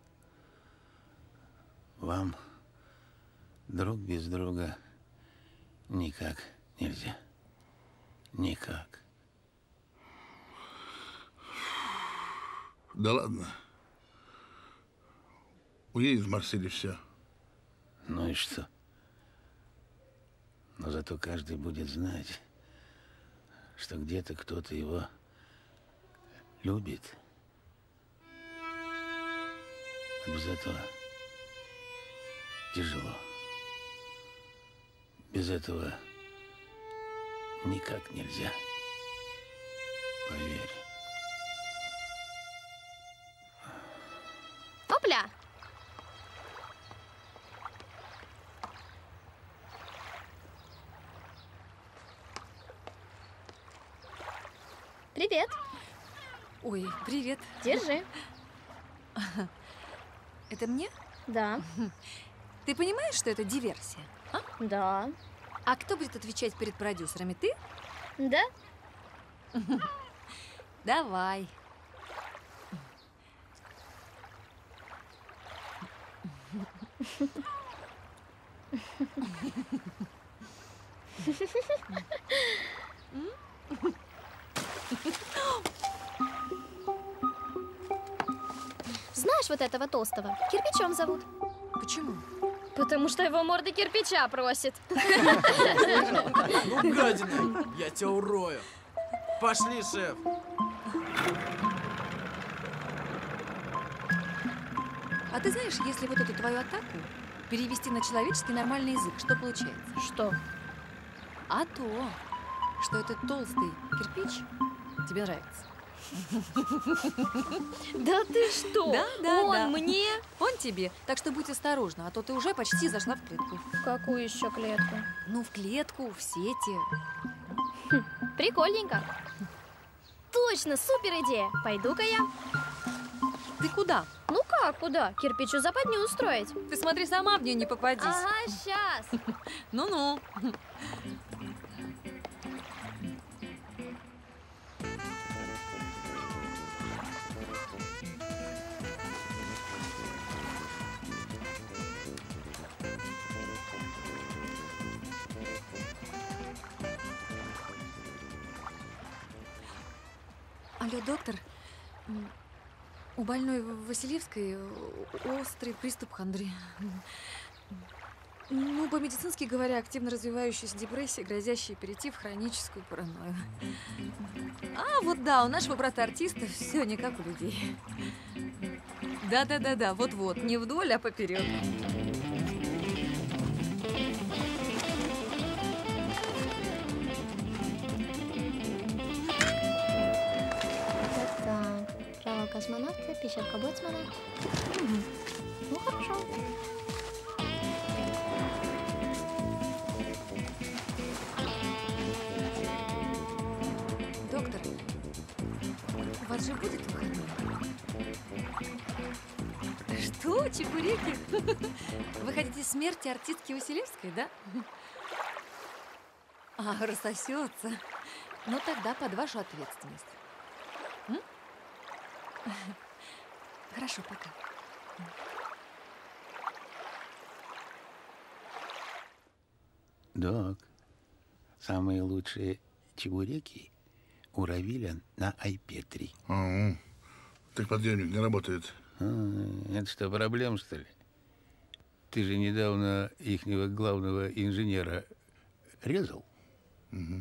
вам друг без друга никак нельзя. Никак. Да ладно. Уедет в Марсель и все. Ну и что? Но зато каждый будет знать, что где-то кто-то его любит. А без этого тяжело. Без этого никак нельзя. Поверь. Опля! Привет. Ой, привет. Держи. Это мне? Да. Ты понимаешь, что это диверсия? А? Да. А кто будет отвечать перед продюсерами? Ты? Да. Давай. Знаешь вот этого толстого? Кирпичом зовут. Почему? Потому что его морда кирпича просит. Ну, гадина, я тебя урою. Пошли, шеф. А ты знаешь, если вот эту твою атаку перевести на человеческий нормальный язык, что получается? Что? А то, что этот толстый кирпич тебе нравится. Да ты что? Да, да, Он да. мне? Он тебе. Так что будь осторожна, а то ты уже почти зашла в клетку. В какую еще клетку? Ну, в клетку, в сети. Хм, прикольненько. Точно, супер идея. Пойду-ка я. Ты куда? Ну как, куда? Кирпичу западню устроить. Ты смотри, сама в нее не попадись. Ага, сейчас. Ну-ну. Алло, доктор. У больной Василевской острый приступ хандры. Ну, по-медицински говоря, активно развивающаяся депрессия, грозящая перейти в хроническую паранойю. А, вот да, у нашего брата-артиста все не как у людей. Да-да-да-да, вот-вот, не вдоль, а поперек. Так-так. Право космонавта, пещерка боцмана. Угу. Ну, хорошо. Доктор, у вас же будет выходной? Что, чебуреки? Вы хотите смерти артистки Василевской, да? А, рассосется. Ну, тогда под вашу ответственность. М? Хорошо, пока. Док, самые лучшие чебуреки у Равиля на Айпетри. А, так подъемник не работает. А, это что, проблема, что ли? Ты же недавно ихнего главного инженера резал? Угу.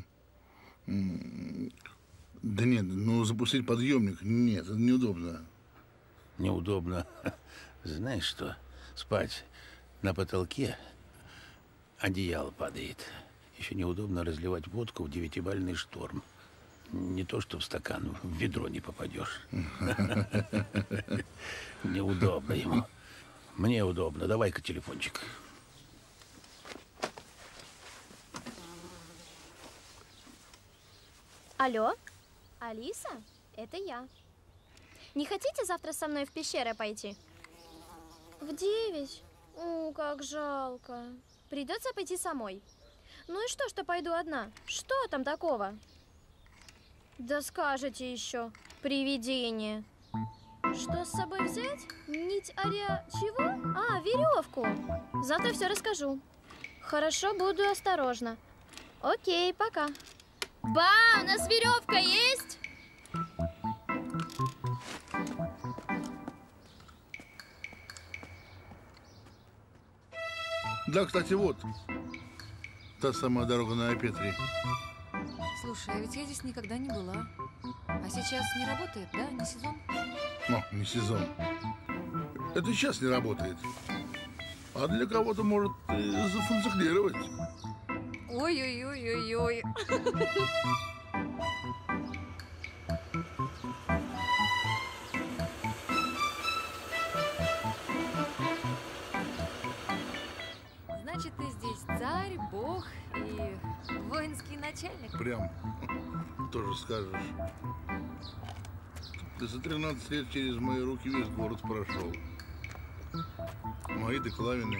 Да нет, ну запустить подъемник, нет, это неудобно. Неудобно. Знаешь что? Спать на потолке, одеяло падает. Еще неудобно разливать водку в девятибальный шторм. Не то, что в стакан, в ведро не попадешь. Неудобно ему. Мне удобно. Давай-ка телефончик. Алло? Алиса? Это я. Не хотите завтра со мной в пещеры пойти? В девять? О, как жалко. Придется пойти самой. Ну и что, что пойду одна? Что там такого? Да скажете еще. Привидение. Что с собой взять? Нить аря... Чего? А, веревку. Завтра все расскажу. Хорошо, буду осторожна. Окей, пока. Ба, у нас веревка есть? Да, кстати, вот. Та самая дорога на Айпетри. Слушай, а ведь я здесь никогда не была. А сейчас не работает, да? Не сезон? Ну, не сезон. Это сейчас не работает. А для кого-то может и зафункционировать. Ой-ой-ой-ой-ой. Значит, ты здесь царь, бог и воинский начальник. Прям тоже скажешь. Ты за тринадцать лет через мои руки весь город прошел. Мои деклавины.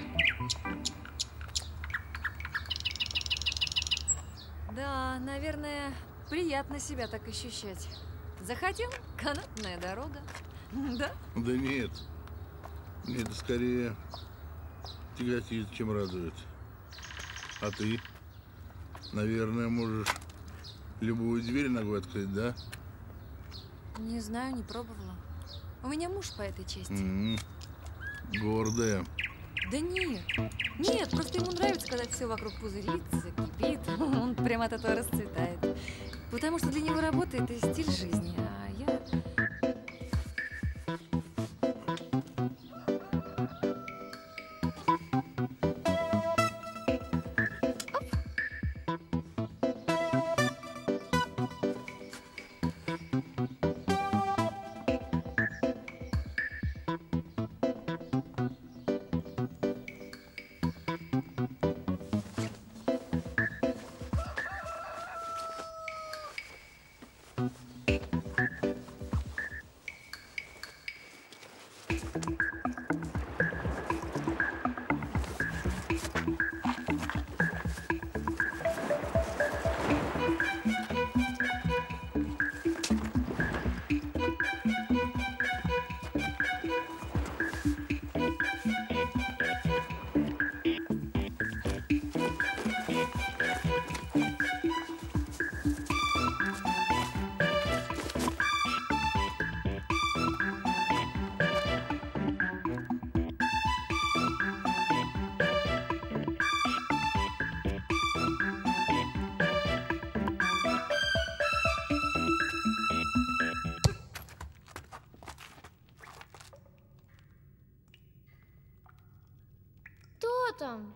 Да, наверное, приятно себя так ощущать. Захотел? Канатная дорога. Да? Да нет. Мне это скорее тяготит, чем радует. А ты, наверное, можешь любую дверь ногой открыть, да? Не знаю, не пробовала. У меня муж по этой части. М-м, гордая. Да нет. Нет, просто ему нравится, когда все вокруг пузырится, кипит. Он прямо от этого расцветает. Потому что для него работа – это стиль жизни, а я… Что там?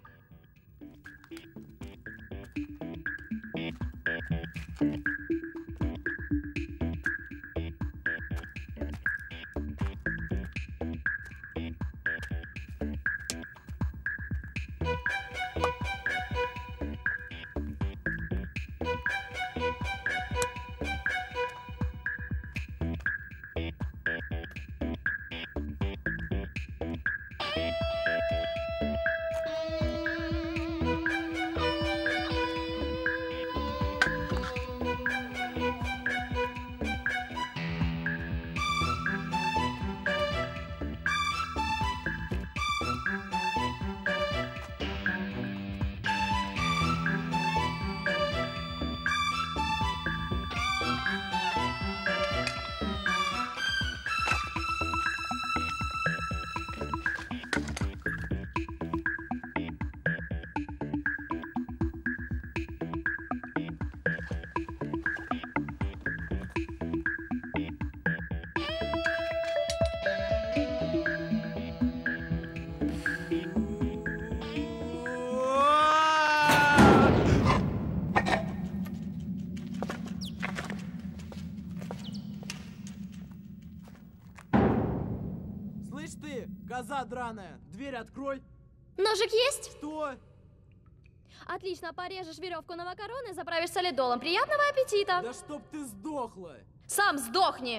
Слышь ты, коза драная, дверь открой. Ножик есть? Что? Отлично, порежешь веревку на макароны, заправишь солидолом. Приятного аппетита! Да чтоб ты сдохла! Сам сдохни!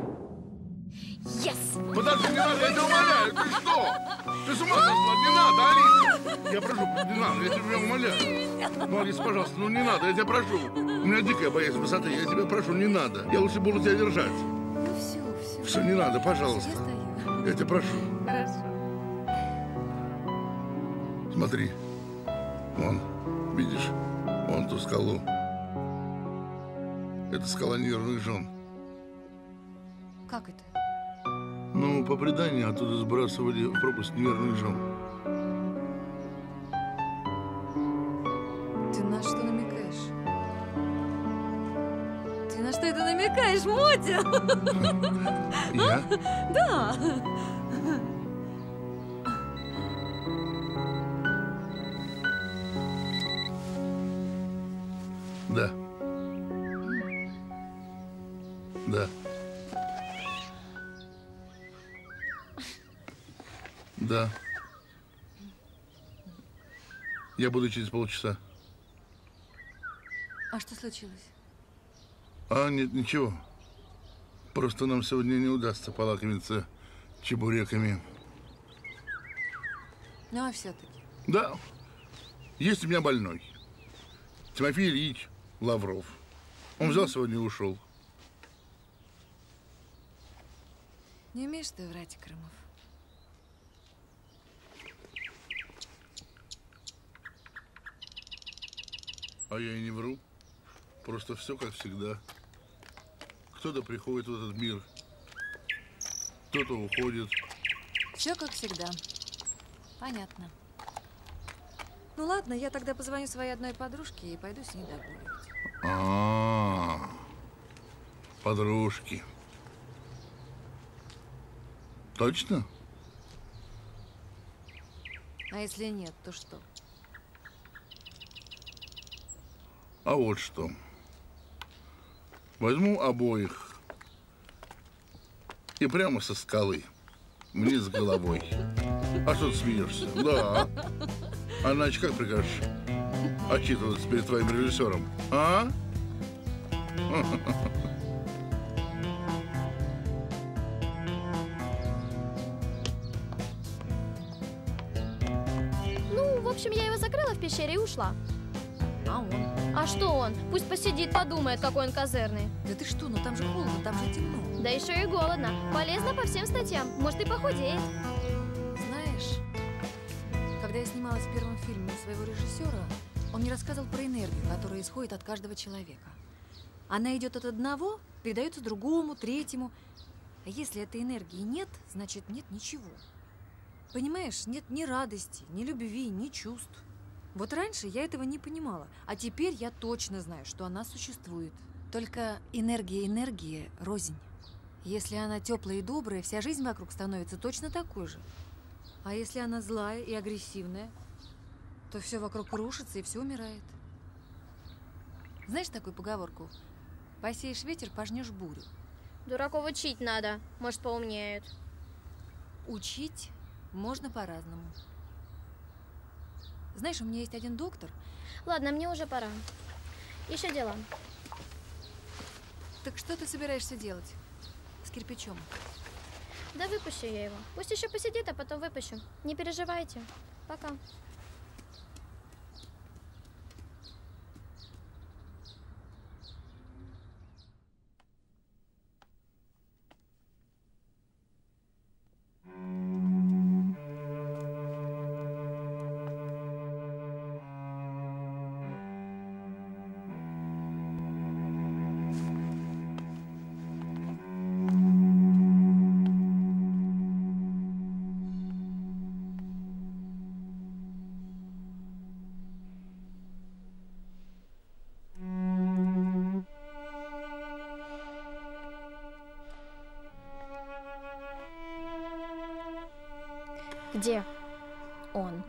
Yes! Подожди, не надо, я тебя умоляю, ты что? Ты с ума сошла, не надо, Алиса! Я прошу, не надо, я тебя умоляю. Ну, Алиса, пожалуйста, ну не надо, я тебя прошу. У меня дикая боязнь высоты, я тебя прошу, не надо. Я лучше буду тебя держать. Ну все, все. Все, не надо, пожалуйста. Я стою. Я тебя прошу. Хорошо. Смотри, вон, видишь, вон ту скалу. Это скала неверных жен. Как это? Ну, по преданию, оттуда сбрасывали в пропасть неверных жен. Ты на что намекаешь? Ты на что это намекаешь, Мотя? Я? Да. Да. Да. Да. Я буду через полчаса. А что случилось? А, нет, ничего. Просто нам сегодня не удастся полакомиться чебуреками. Ну, а все-таки. Да. Есть у меня больной. Тимофей Ильич Лавров. Он взял сегодня и ушел. Не умеешь ты врать, Крымов. А я и не вру. Просто все как всегда. Кто-то приходит в этот мир, кто-то уходит. Все как всегда. Понятно. Ну ладно, я тогда позвоню своей одной подружке и пойду с ней догуливать. А-а-а. Подружки. Точно? А если нет, то что? А вот что. Возьму обоих и прямо со скалы мне с головой. А что ты смеешься? Да. А иначе как прикажешь отчитываться перед твоим режиссером? А? Ну, в общем, я его закрыла в пещере и ушла. А он? А что он? Пусть посидит, подумает, какой он козырный. Да ты что, ну там же холодно, там же темно. Да еще и голодно. Полезно по всем статьям. Может, и похудеет. Знаешь, когда я снималась в первом фильме своего режиссера, он мне рассказывал про энергию, которая исходит от каждого человека. Она идет от одного, передается другому, третьему. А если этой энергии нет, значит нет ничего. Понимаешь, нет ни радости, ни любви, ни чувств. Вот раньше я этого не понимала, а теперь я точно знаю, что она существует. Только энергия энергии рознь. Если она теплая и добрая, вся жизнь вокруг становится точно такой же. А если она злая и агрессивная, то все вокруг рушится и все умирает. Знаешь такую поговорку? Посеешь ветер, пожнешь бурю. Дураков учить надо. Может, поумнеют. Учить можно по-разному. Знаешь, у меня есть один доктор. Ладно, мне уже пора. Еще дела. Так что ты собираешься делать с кирпичом? Да выпущу я его. Пусть еще посидит, а потом выпущу. Не переживайте. Пока. Где он?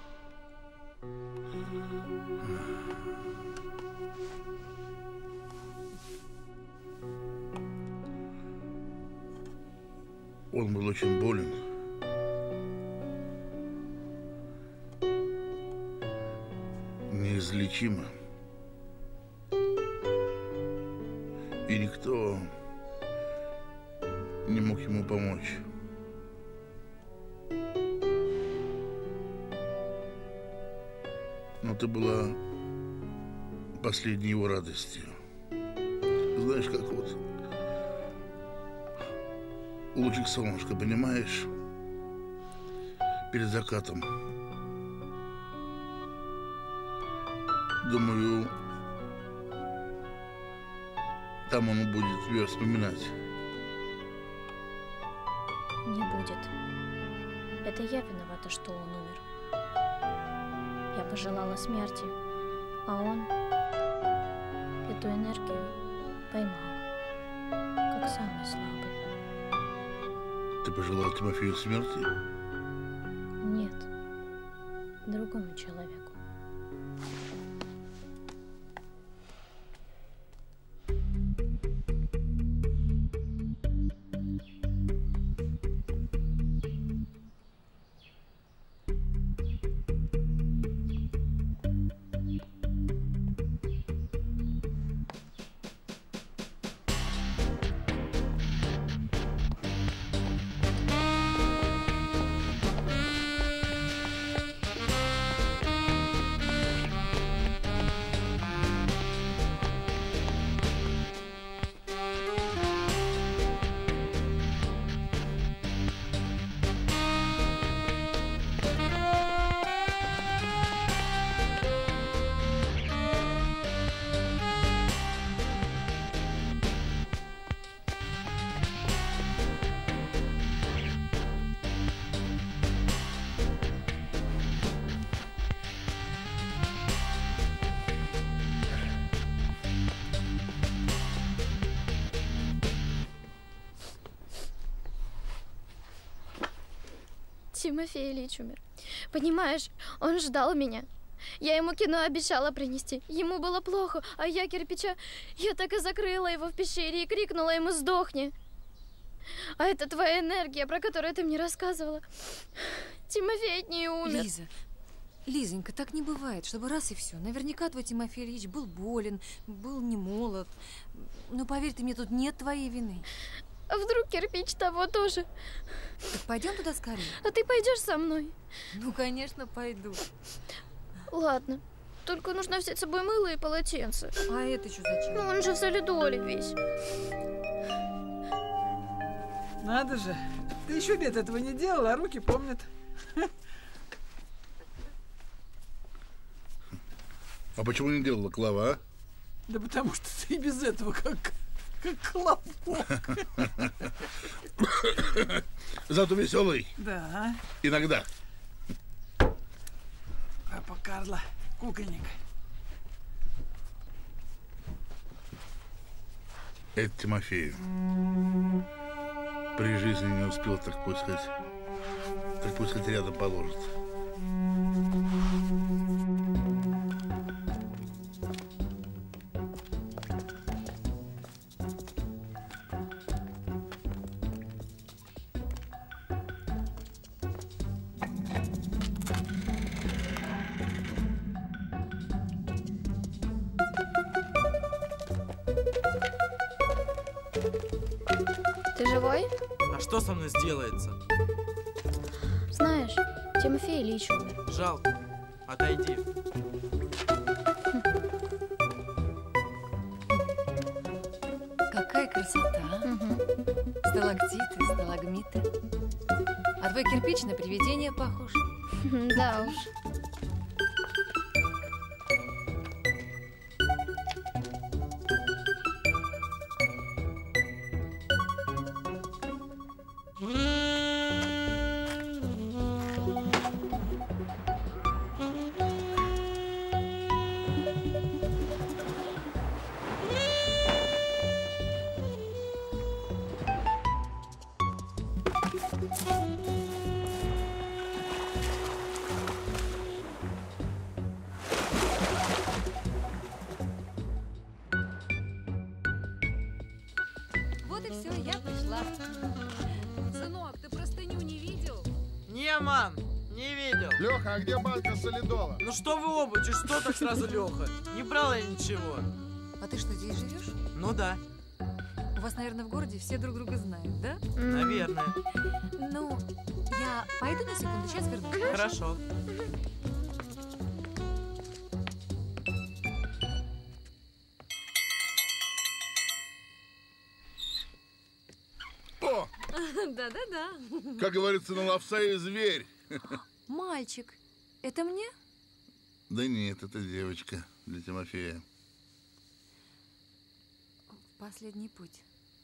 Он был очень болен. Неизлечимо. И никто не мог ему помочь. Но ты была последней его радостью. Знаешь, как вот лучик солнышка, понимаешь? Перед закатом. Думаю, там он будет тебя вспоминать. Не будет. Это я виновата, что он умер. Я пожелала смерти, а он эту энергию поймал, как самый слабый. Ты пожелала Тимофею смерти? Нет, другому человеку. Тимофей Ильич умер. Понимаешь, он ждал меня. Я ему кино обещала принести. Ему было плохо, а я кирпича... Я так и закрыла его в пещере и крикнула ему «Сдохни!». А это твоя энергия, про которую ты мне рассказывала. Тимофей от нее умер. Лиза, Лизонька, так не бывает, чтобы раз и все. Наверняка твой Тимофей Ильич был болен, был не молод. Но поверь ты мне, тут нет твоей вины. А вдруг кирпич того тоже? Так пойдем туда скорее. А ты пойдешь со мной? Ну, конечно, пойду. Ладно. Только нужно взять с собой мыло и полотенце. А это что зачем? Ну, он же в солидоле весь. Надо же. Ты еще лет этого не делала, а руки помнят. А почему не делала, Клава, а? Да потому что ты и без этого как... как хлопок. Зато веселый. Да. Иногда. Папа Карло, кукольник. Это Тимофею. При жизни не успел так пускать. Так пусть хоть рядом положит. Ты живой? А что со мной сделается? Знаешь, Тимофей Ильич умер. Жалко. Отойди. Какая красота, а? Сталактиты, сталагмиты. А твой кирпич на привидение похож. Да уж. Вот и все, я пришла. Сынок, ты простыню не видел? Не, мам, не видел. Леха, а где банка солидола? Ну что вы оба, чуть что так сразу Леха? Не брал я ничего. А ты что, здесь живешь? Ну да, У вас, наверное, в городе все друг друга знают, да? наверное. Ну, я пойду на секунду, сейчас вернусь. Хорошо. О, Да-да-да. как говорится, на ловца и зверь. Мальчик, это мне? Да нет, это девочка для Тимофея. В последний путь.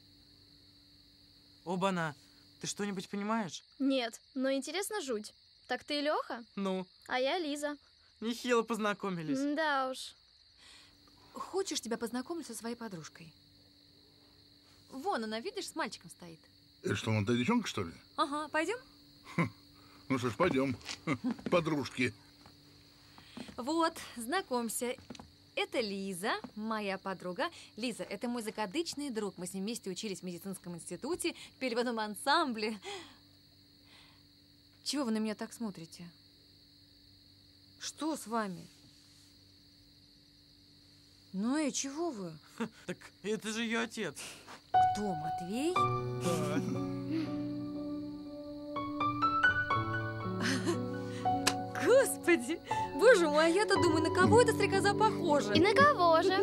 Оба-на, ты что-нибудь понимаешь? Нет, но интересно жуть. Так ты Леха? Ну, А я Лиза. нехило познакомились. Да уж. Хочешь, тебя познакомлю со своей подружкой? Вон она, видишь, с мальчиком стоит. Это что, вон та девчонка, что ли? Ага, пойдем? Ну что ж, пойдем. Подружки. Вот, знакомься. Это Лиза, моя подруга. Лиза, это мой закадычный друг. Мы с ним вместе учились в медицинском институте, пели в одном ансамбле. Чего вы на меня так смотрите? Что с вами? Ну и чего вы? Так это же ее отец. Кто, Матвей? Господи, боже мой, а я-то думаю, на кого эта стрекоза похожа? И на кого же?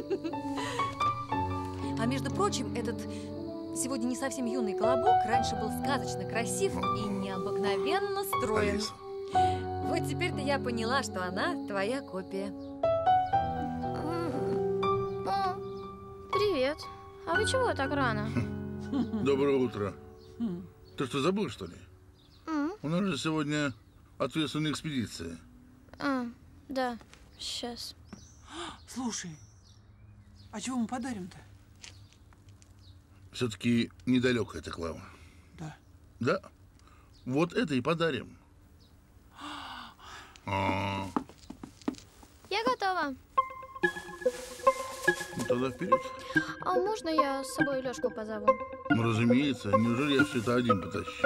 А между прочим, этот сегодня не совсем юный колобок раньше был сказочно красив и необыкновенно строен. Алиса. Вот теперь-то я поняла, что она твоя копия. О, привет. А вы чего так рано? Доброе утро. Ты что, забыл, что ли? М? У нас же сегодня ответственная экспедиция. А, да, сейчас. Слушай, а чего мы подарим-то? Все-таки недалеко эта Клава. Да. Да? Вот это и подарим. А, Я готова. ну тогда вперед. А можно я с собой Лёшку позову? Ну, разумеется. Неужели я все это один потащу?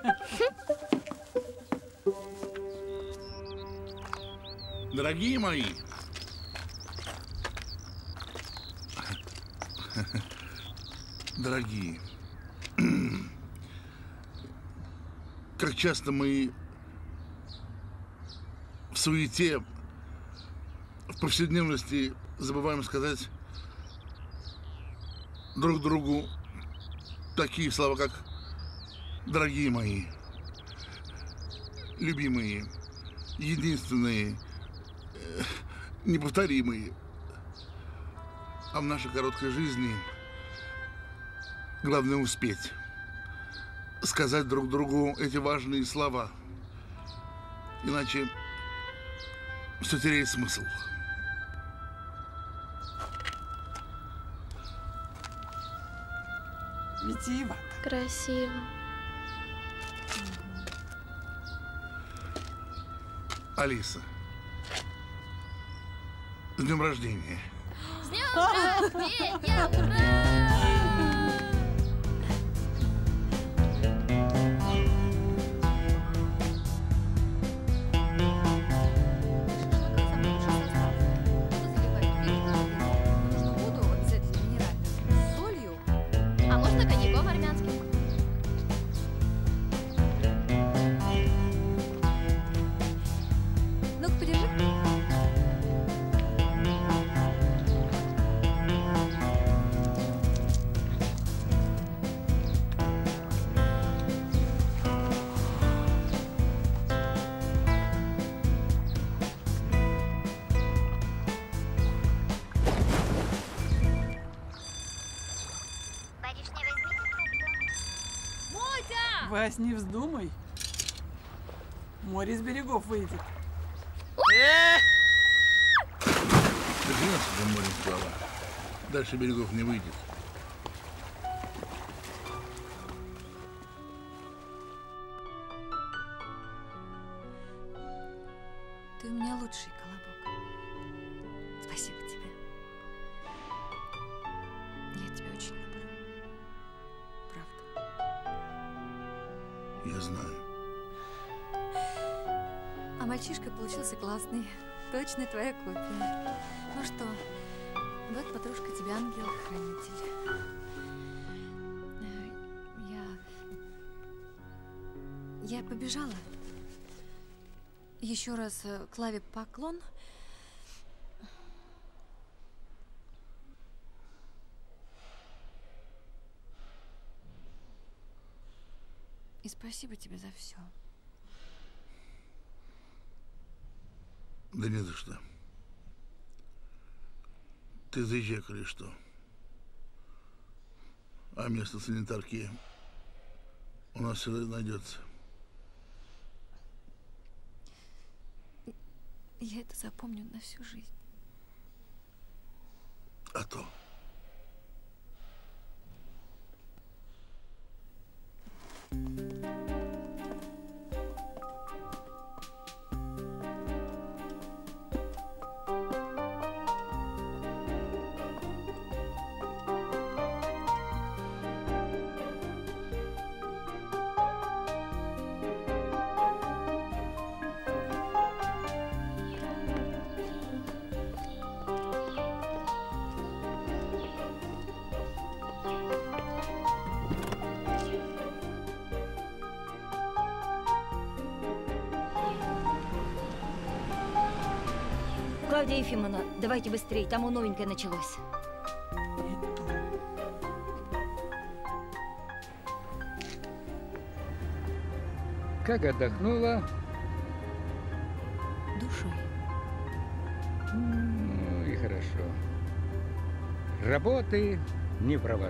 Дорогие мои, дорогие, как часто мы в суете, в повседневности забываем сказать друг другу такие слова, как «дорогие мои», «любимые», «единственные», э, «неповторимые». А в нашей короткой жизни главное успеть сказать друг другу эти важные слова. Иначе все теряет смысл. Витиевато. Красиво. Алиса, с днем рождения. С днем рождения! Ура! А можно коньяком армянским? Ну-ка, подержи. Вась, не вздумай. Море из берегов выйдет. Вернется до моря справа. Дальше берегов не выйдет. Ты у меня лучший, Колобок. Спасибо тебе. Я тебя очень люблю. Правда. Я знаю. А мальчишка получился классный. Точно твоя копия. Ну что, вот, подружка, тебе ангел-хранитель. Я... Я побежала. Еще раз Клаве поклон. И спасибо тебе за все. Да не за что. Ты заезжай, коли что. А место санитарки у нас всегда найдется. Я это запомню на всю жизнь. А то. Клавдия Ефимовна, давайте быстрее, там у новенькое началось. Как отдохнула? Душой. Ну и хорошо. Работы не в проворот.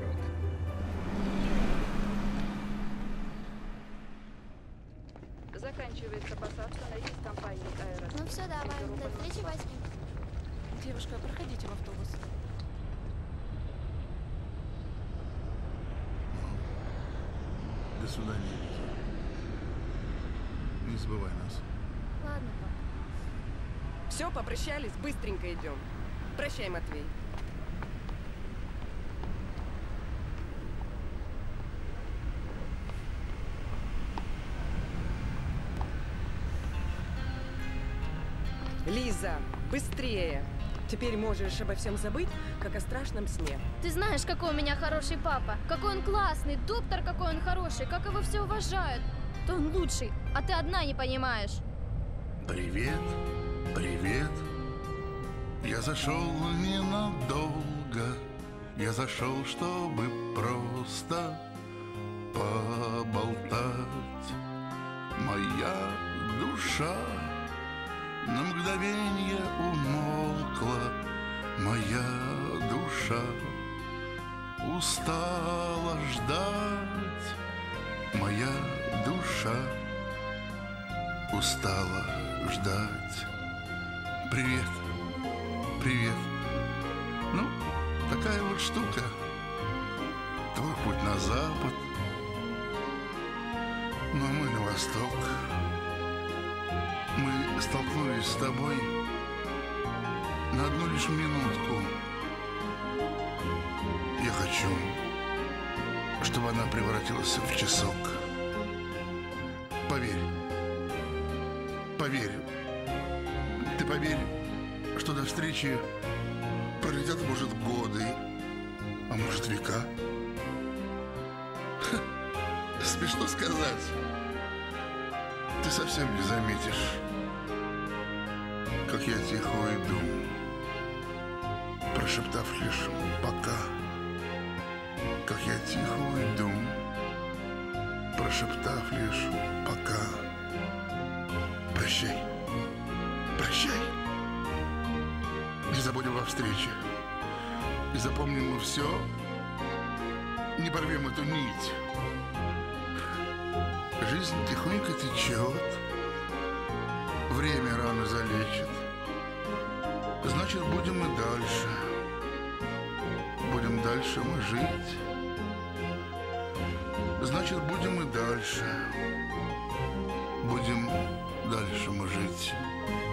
Заканчивается посадка на рейс компании «Аэро». Ну все, давай, до встречи, Васька. Девушка, проходите в автобус. До свидания, Лиза. Не забывай нас. Ладно, папа. Все, попрощались, быстренько идем. Прощай, Матвей. Лиза, быстрее! Теперь можешь обо всем забыть, как о страшном сне. Ты знаешь, какой у меня хороший папа, какой он классный, доктор какой он хороший, как его все уважают. То он лучший, а ты одна не понимаешь. Привет, привет. Я зашел ненадолго. Я зашел, чтобы просто поболтать. Моя душа на мгновенье умолкла. Моя душа устала ждать. Моя душа устала ждать. Привет, привет. Ну, такая вот штука. Твой путь на запад, но мы на восток. Мы столкнулись с тобой на одну лишь минутку. Я хочу, чтобы она превратилась в часок. Поверь, поверь, ты поверь, что до встречи пролетят, может, годы, а может, века. Ха, смешно сказать. Ты совсем не заметишь, как я тихо уйду, прошептав лишь «пока». Как я тихо уйду, прошептав лишь «пока». Прощай, прощай. Не забудем о встрече. И запомним мы все. Не порвем эту нить. Жизнь тихонько течет. Время рано залечит. Значит, будем и дальше. Будем дальше мы жить. Значит, будем и дальше. Будем дальше мы жить.